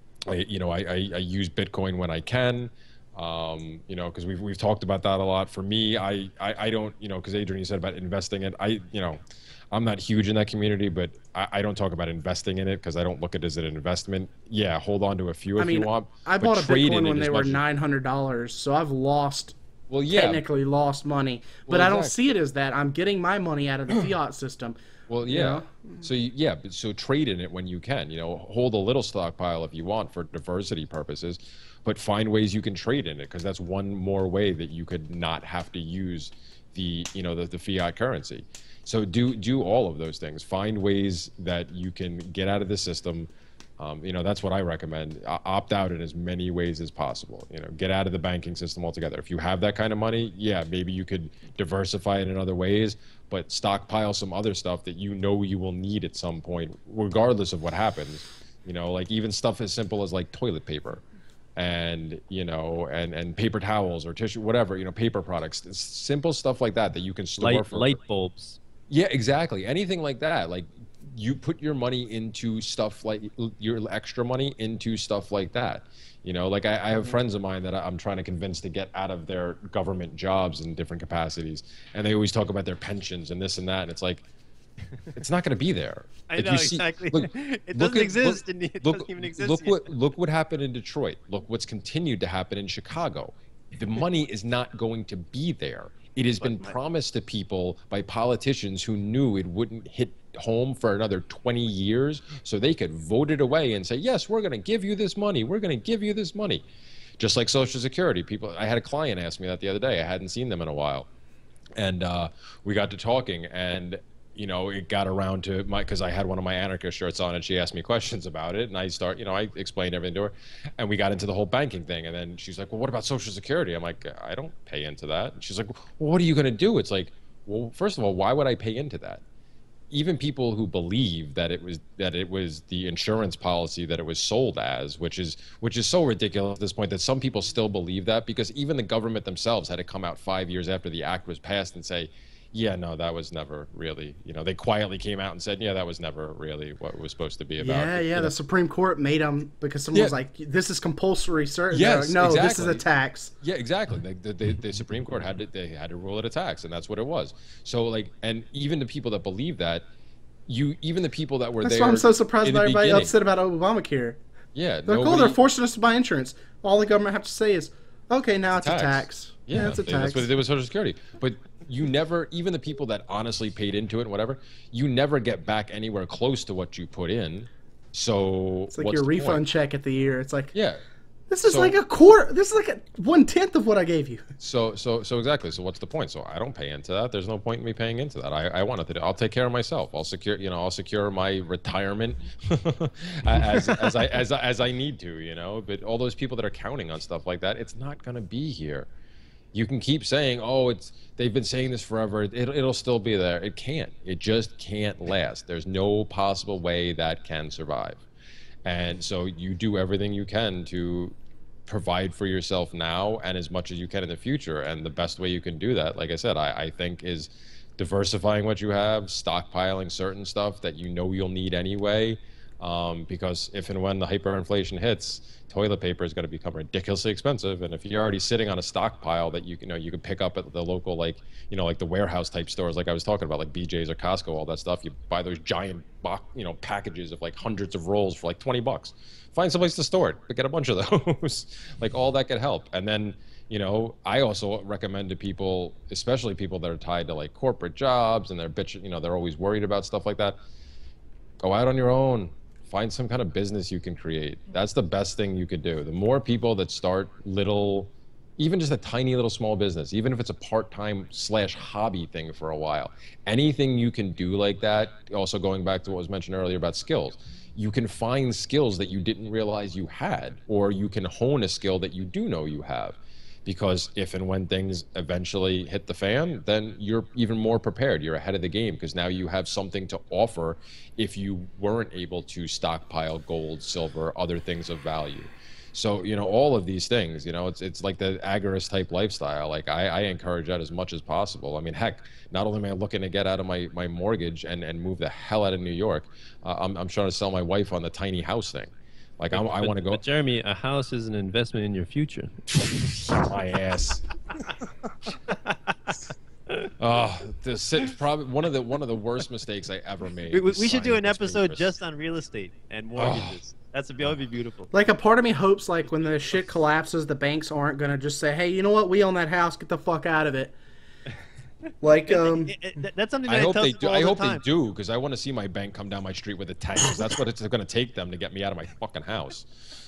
S2: use Bitcoin when I can. Because we've talked about that a lot. For me, I don't, because Adrian, you said about investing it. I'm not huge in that community, but I don't talk about investing in it because I don't look at it as an investment. Yeah, hold on to a few if you want.
S3: I bought a Bitcoin when they were $900, so I've lost. Well, yeah, technically lost money, but I don't see it as that. I'm getting my money out of the fiat system.
S2: Well, yeah. So trade in it when you can. Hold a little stockpile if you want for diversity purposes, but find ways you can trade in it because that's one more way that you could not have to use the fiat currency. So do all of those things. Find ways that you can get out of the system. That's what I recommend. Opt out in as many ways as possible. Get out of the banking system altogether. If you have that kind of money, yeah, maybe you could diversify it in other ways, but stockpile some other stuff that you will need at some point, regardless of what happens. Like even stuff as simple as like toilet paper and and paper towels or tissue, whatever, paper products, simple stuff like that you can store for
S1: light bulbs.
S2: Yeah, exactly. Anything like that. Like you put your money into stuff like your extra money into stuff like that. Like I have friends of mine that I'm trying to convince to get out of their government jobs in different capacities. And they always talk about their pensions and this and that. And it's like, it's not going to be there.
S1: I know, exactly. It doesn't exist. It doesn't even exist.
S2: Look what happened in Detroit. Look what's continued to happen in Chicago. The money is not going to be there. It has been promised to people by politicians who knew it wouldn't hit home for another 20 years, so they could vote it away and say, yes, we're going to give you this money. We're going to give you this money. Just like Social Security. I had a client ask me that the other day. I hadn't seen them in a while. And we got to talking, and it got around to because I had one of my anarchist shirts on, and she asked me questions about it, and I explained everything to her, and we got into the whole banking thing, and then she's like, well, what about Social Security? I'm like, I don't pay into that. And she's like, well, what are you going to do? It's like, well, first of all, why would I pay into that? Even people who believe that it was the insurance policy that it was sold as, which is so ridiculous at this point that some people still believe that, because even the government themselves had to come out 5 years after the act was passed and say, yeah, no, that was never really, they quietly came out and said, yeah, that was never really what it was supposed to be about.
S3: Yeah, the Supreme Court made them, because someone was like, this is compulsory service. Yes, like, no, exactly. This is a tax.
S2: Yeah, exactly. The Supreme Court had to rule it a tax, and that's what it was. So, and even the people that believe that, even the people that were there.
S3: That's why I'm so surprised by everybody upset about Obamacare.
S2: Yeah,
S3: they're forcing us to buy insurance. All the government have to say is, okay, now it's a tax. Yeah, it's a tax.
S2: That's what they did with Social Security. But you never, even the people that honestly paid into it and whatever, you never get back anywhere close to what you put in. So
S3: it's like your refund check at the year. It's like,
S2: yeah,
S3: This is like a quarter. This is like a 1/10 of what I gave you.
S2: So exactly. So what's the point? So I don't pay into that. There's no point in me paying into that. I wanted to do. I'll take care of myself. I'll secure my retirement as I need to. You know. But all those people that are counting on stuff like that, it's not gonna be here. You can keep saying, oh, they've been saying this forever. It'll still be there. It can't. It just can't last. There's no possible way that can survive. And so you do everything you can to provide for yourself now and as much as you can in the future. And the best way you can do that, like I said, I think is diversifying what you have, stockpiling certain stuff that you know you'll need anyway. Because if and when the hyperinflation hits, toilet paper is going to become ridiculously expensive. And if you're already sitting on a stockpile that you can pick up at the local, like the warehouse type stores, like I was talking about, like BJ's or Costco, all that stuff, you buy those giant packages of like hundreds of rolls for like $20. Find someplace to store it, but get a bunch of those. Like all that could help. And then, I also recommend to people, especially people that are tied to like corporate jobs and they're always worried about stuff like that. Go out on your own. Find some kind of business you can create. That's the best thing you could do. The more people that start little, even just a tiny little small business, even if it's a part-time / hobby thing for a while, anything you can do like that. Also going back to what was mentioned earlier about skills, you can find skills that you didn't realize you had, or you can hone a skill that you do know you have. Because if and when things eventually hit the fan, then you're even more prepared. You're ahead of the game because now you have something to offer if you weren't able to stockpile gold, silver, other things of value. So, all of these things, it's like the agorist type lifestyle. Like I encourage that as much as possible. I mean, heck, not only am I looking to get out of my mortgage and move the hell out of New York, I'm trying to sell my wife on the tiny house thing. Like I want to go.
S1: But Jeremy, a house is an investment in your future.
S2: My ass. Oh, probably one of the worst mistakes I ever made.
S1: We should do an episode just on real estate and mortgages. That would be beautiful.
S3: Like a part of me hopes, like when the shit collapses, the banks aren't gonna just say, "Hey, you know what? We own that house. Get the fuck out of it." Like
S1: that's something that
S2: I hope they do.
S1: I
S2: hope they do because I want to see my bank come down my street with a tank. That's what it's going to take them to get me out of my fucking house.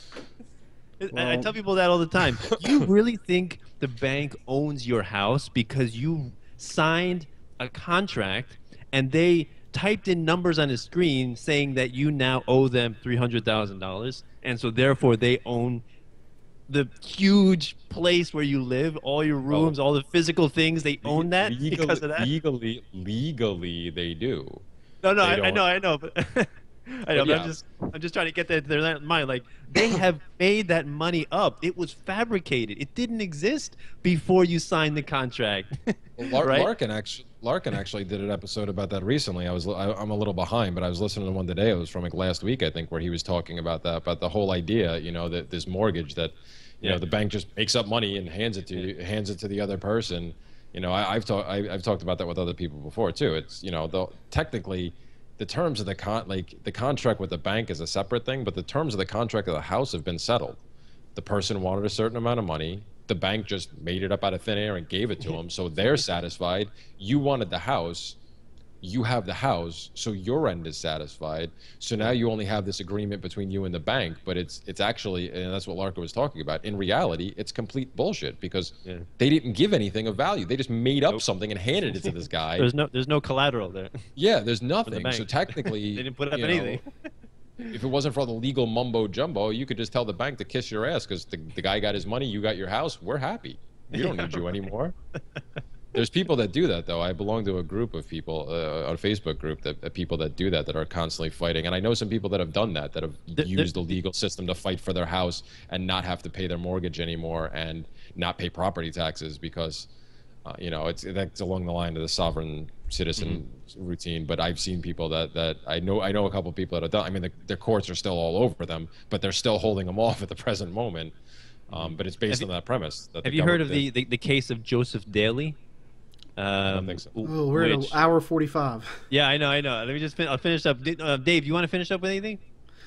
S1: I tell people that all the time. You really think the bank owns your house because you signed a contract and they typed in numbers on a screen saying that you now owe them $300,000, and so therefore they own the huge place where you live, all your rooms, all the physical things, they own that because of that?
S2: Legally, they do.
S1: No, I know, but I know. But I'm just trying to get that their mind. Like they have made that money up. It was fabricated. It didn't exist before you signed the contract.
S2: Well,
S1: right?
S2: Larkin actually did an episode about that recently. I'm a little behind, but I was listening to one today. It was from like last week, I think, where he was talking about that, about the whole idea, that this mortgage that, the bank just makes up money and hands it to the other person. I've talked about that with other people before too. It's technically the terms of the contract with the bank is a separate thing, but the terms of the contract of the house have been settled. The person wanted a certain amount of money. The bank just made it up out of thin air and gave it to them, so they're satisfied. You wanted the house. You have the house, so your end is satisfied. So now you only have this agreement between you and the bank, but it's actually, and that's what Larka was talking about, in reality, it's complete bullshit because they didn't give anything of value. They just made up something and handed it to this guy.
S1: There's no collateral there.
S2: Yeah, there's nothing. So technically,
S1: they didn't put up anything.
S2: If it wasn't for all the legal mumbo jumbo, you could just tell the bank to kiss your ass because the guy got his money, you got your house, we're happy. We don't need you anymore. There's people that do that, though. I belong to a group of people, a Facebook group, that people that do that are constantly fighting. And I know some people that have done that have used the legal system to fight for their house and not have to pay their mortgage anymore and not pay property taxes because, that's along the line of the sovereign citizen routine. But I've seen people that I know a couple of people that have done. I mean, the courts are still all over them, but they're still holding them off at the present moment. But it's based on that premise. Have
S1: you heard of the case of Joseph Daly?
S2: I don't think so.
S3: Oh, we're at an hour 45.
S1: Yeah, I know. Let me just I'll finish up. Dave, you want to finish up with anything?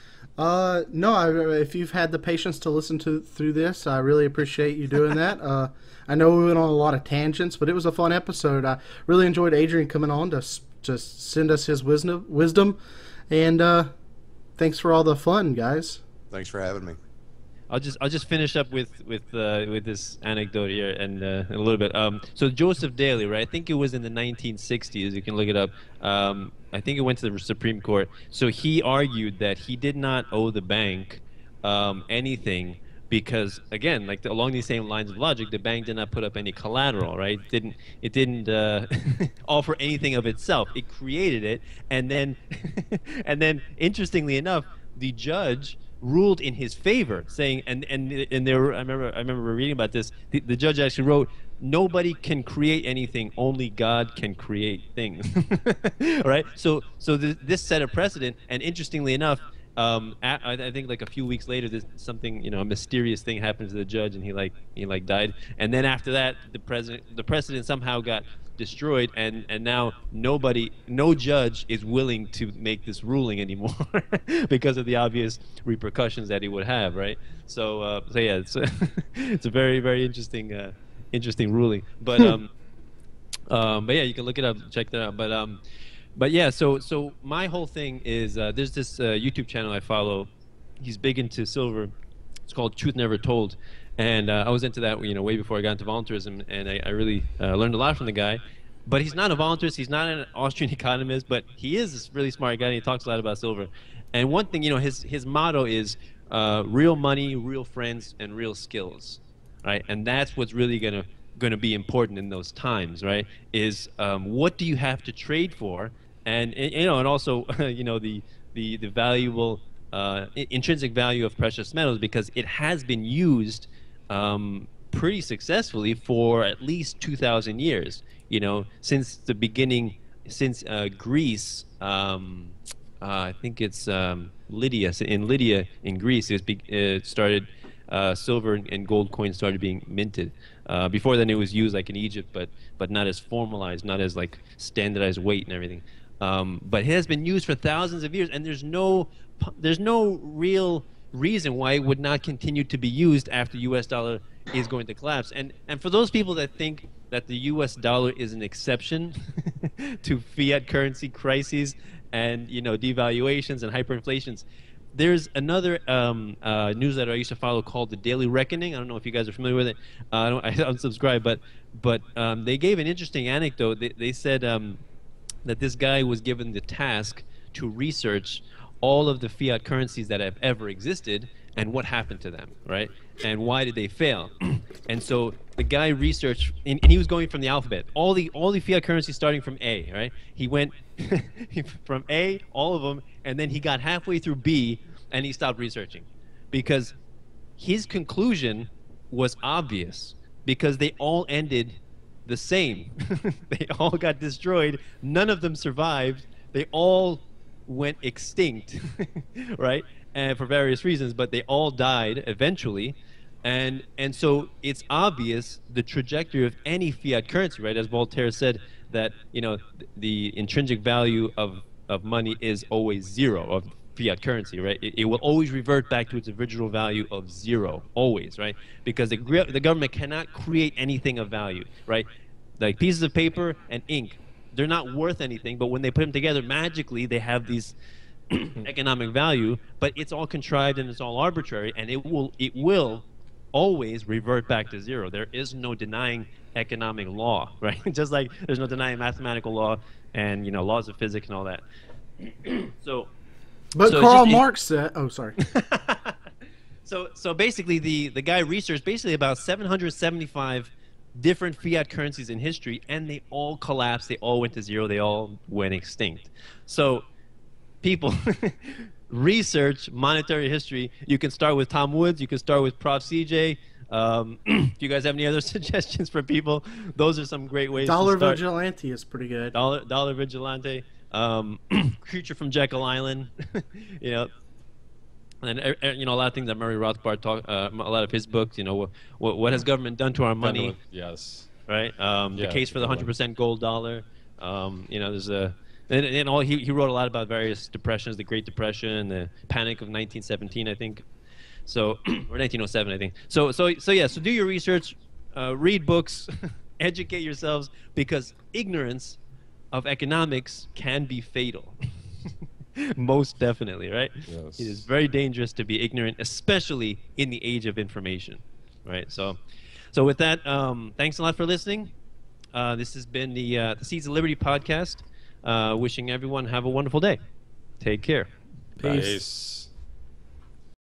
S3: No. If you've had the patience to listen through this, I really appreciate you doing that. I know we went on a lot of tangents, but it was a fun episode. I really enjoyed Adrian coming on to send us his wisdom, and thanks for all the fun, guys.
S4: Thanks for having me.
S1: I'll just finish up with this anecdote here and in a little bit. So Joseph Daly, right? I think it was in the 1960s. You can look it up. I think it went to the Supreme Court. So he argued that he did not owe the bank anything because, again, like along these same lines of logic, the bank did not put up any collateral, right? It didn't offer anything of itself. It created it, and then and then interestingly enough, the judge ruled in his favor, saying, and there were, I remember reading about this. The judge actually wrote, "Nobody can create anything; only God can create things." Right? So this set a precedent, and interestingly enough, I think like a few weeks later, there's something, a mysterious thing happened to the judge, and he died. And then after that, the precedent somehow got destroyed, and now no judge is willing to make this ruling anymore because of the obvious repercussions that it would have, right? So yeah, it's a very, very interesting ruling. But yeah, you can look it up, check that out. But yeah, so my whole thing is there's this YouTube channel I follow. He's big into silver. It's called Truth Never Told, and I was into that way before I got into voluntarism, and I really learned a lot from the guy. But he's not a voluntarist. He's not an Austrian economist, but he is this really smart guy, and he talks a lot about silver. And one thing, his motto is real money, real friends, and real skills, right? And that's what's really gonna be important in those times, right? Is what do you have to trade for, and and also the valuable intrinsic value of precious metals, because it has been used pretty successfully for at least 2,000 years. Since the beginning, since Greece. I think it's Lydia. So in Lydia, in Greece, it started. Silver and gold coins started being minted. Before then, it was used like in Egypt, but not as formalized, not as like standardized weight and everything. But it has been used for thousands of years, and there's no real reason why it would not continue to be used after U.S. dollar is going to collapse. And for those people that think that the U.S. dollar is an exception to fiat currency crises and devaluations and hyperinflations, there's another newsletter I used to follow called The Daily Reckoning. I don't know if you guys are familiar with it. I unsubscribe, but they gave an interesting anecdote. They said that this guy was given the task to research all of the fiat currencies that have ever existed and what happened to them, right? And why did they fail? And so the guy researched, and he was going from the alphabet, all the fiat currencies starting from A, right? He went from A, all of them, and then he got halfway through B, and he stopped researching, because his conclusion was obvious, because they all ended the same. They all got destroyed. None of them survived. They all went extinct, right? And for various reasons, but they all died eventually. And so it's obvious the trajectory of any fiat currency, right? As Voltaire said, that the intrinsic value of money is always zero, of fiat currency, right? It will always revert back to its original value of zero, always, right? Because the government cannot create anything of value, right? Like pieces of paper and ink, they're not worth anything, but when they put them together, magically they have these economic value, but it's all contrived and it's all arbitrary, and it will always revert back to zero. There is no denying economic law, right? Just like there's no denying mathematical law and laws of physics and all that.
S3: But Karl Marx said, oh, sorry.
S1: So basically the guy researched basically about 775 different fiat currencies in history, and they all collapsed, they all went to zero, they all went extinct. So people research monetary history. You can start with Tom Woods, you can start with Prof. CJ. Do you guys have any other suggestions for people? Those are some great ways
S3: Dollar
S1: to start.
S3: Vigilante is pretty good.
S1: Dollar Vigilante. Creature from Jekyll Island. And a lot of things that Murray Rothbard talk, a lot of his books. What has government done to our money?
S2: Yes.
S1: Right. The case for the 100% gold dollar. There's a he wrote a lot about various depressions, the Great Depression, the Panic of 1917, I think. So or 1907, I think. So yeah. So do your research, read books, educate yourselves, because ignorance of economics can be fatal. Most definitely, right?
S2: Yes.
S1: It is very dangerous to be ignorant, especially in the age of information, right? So with that, thanks a lot for listening. This has been the Seeds of Liberty podcast. Wishing everyone have a wonderful day. Take care.
S3: Peace.
S2: Peace.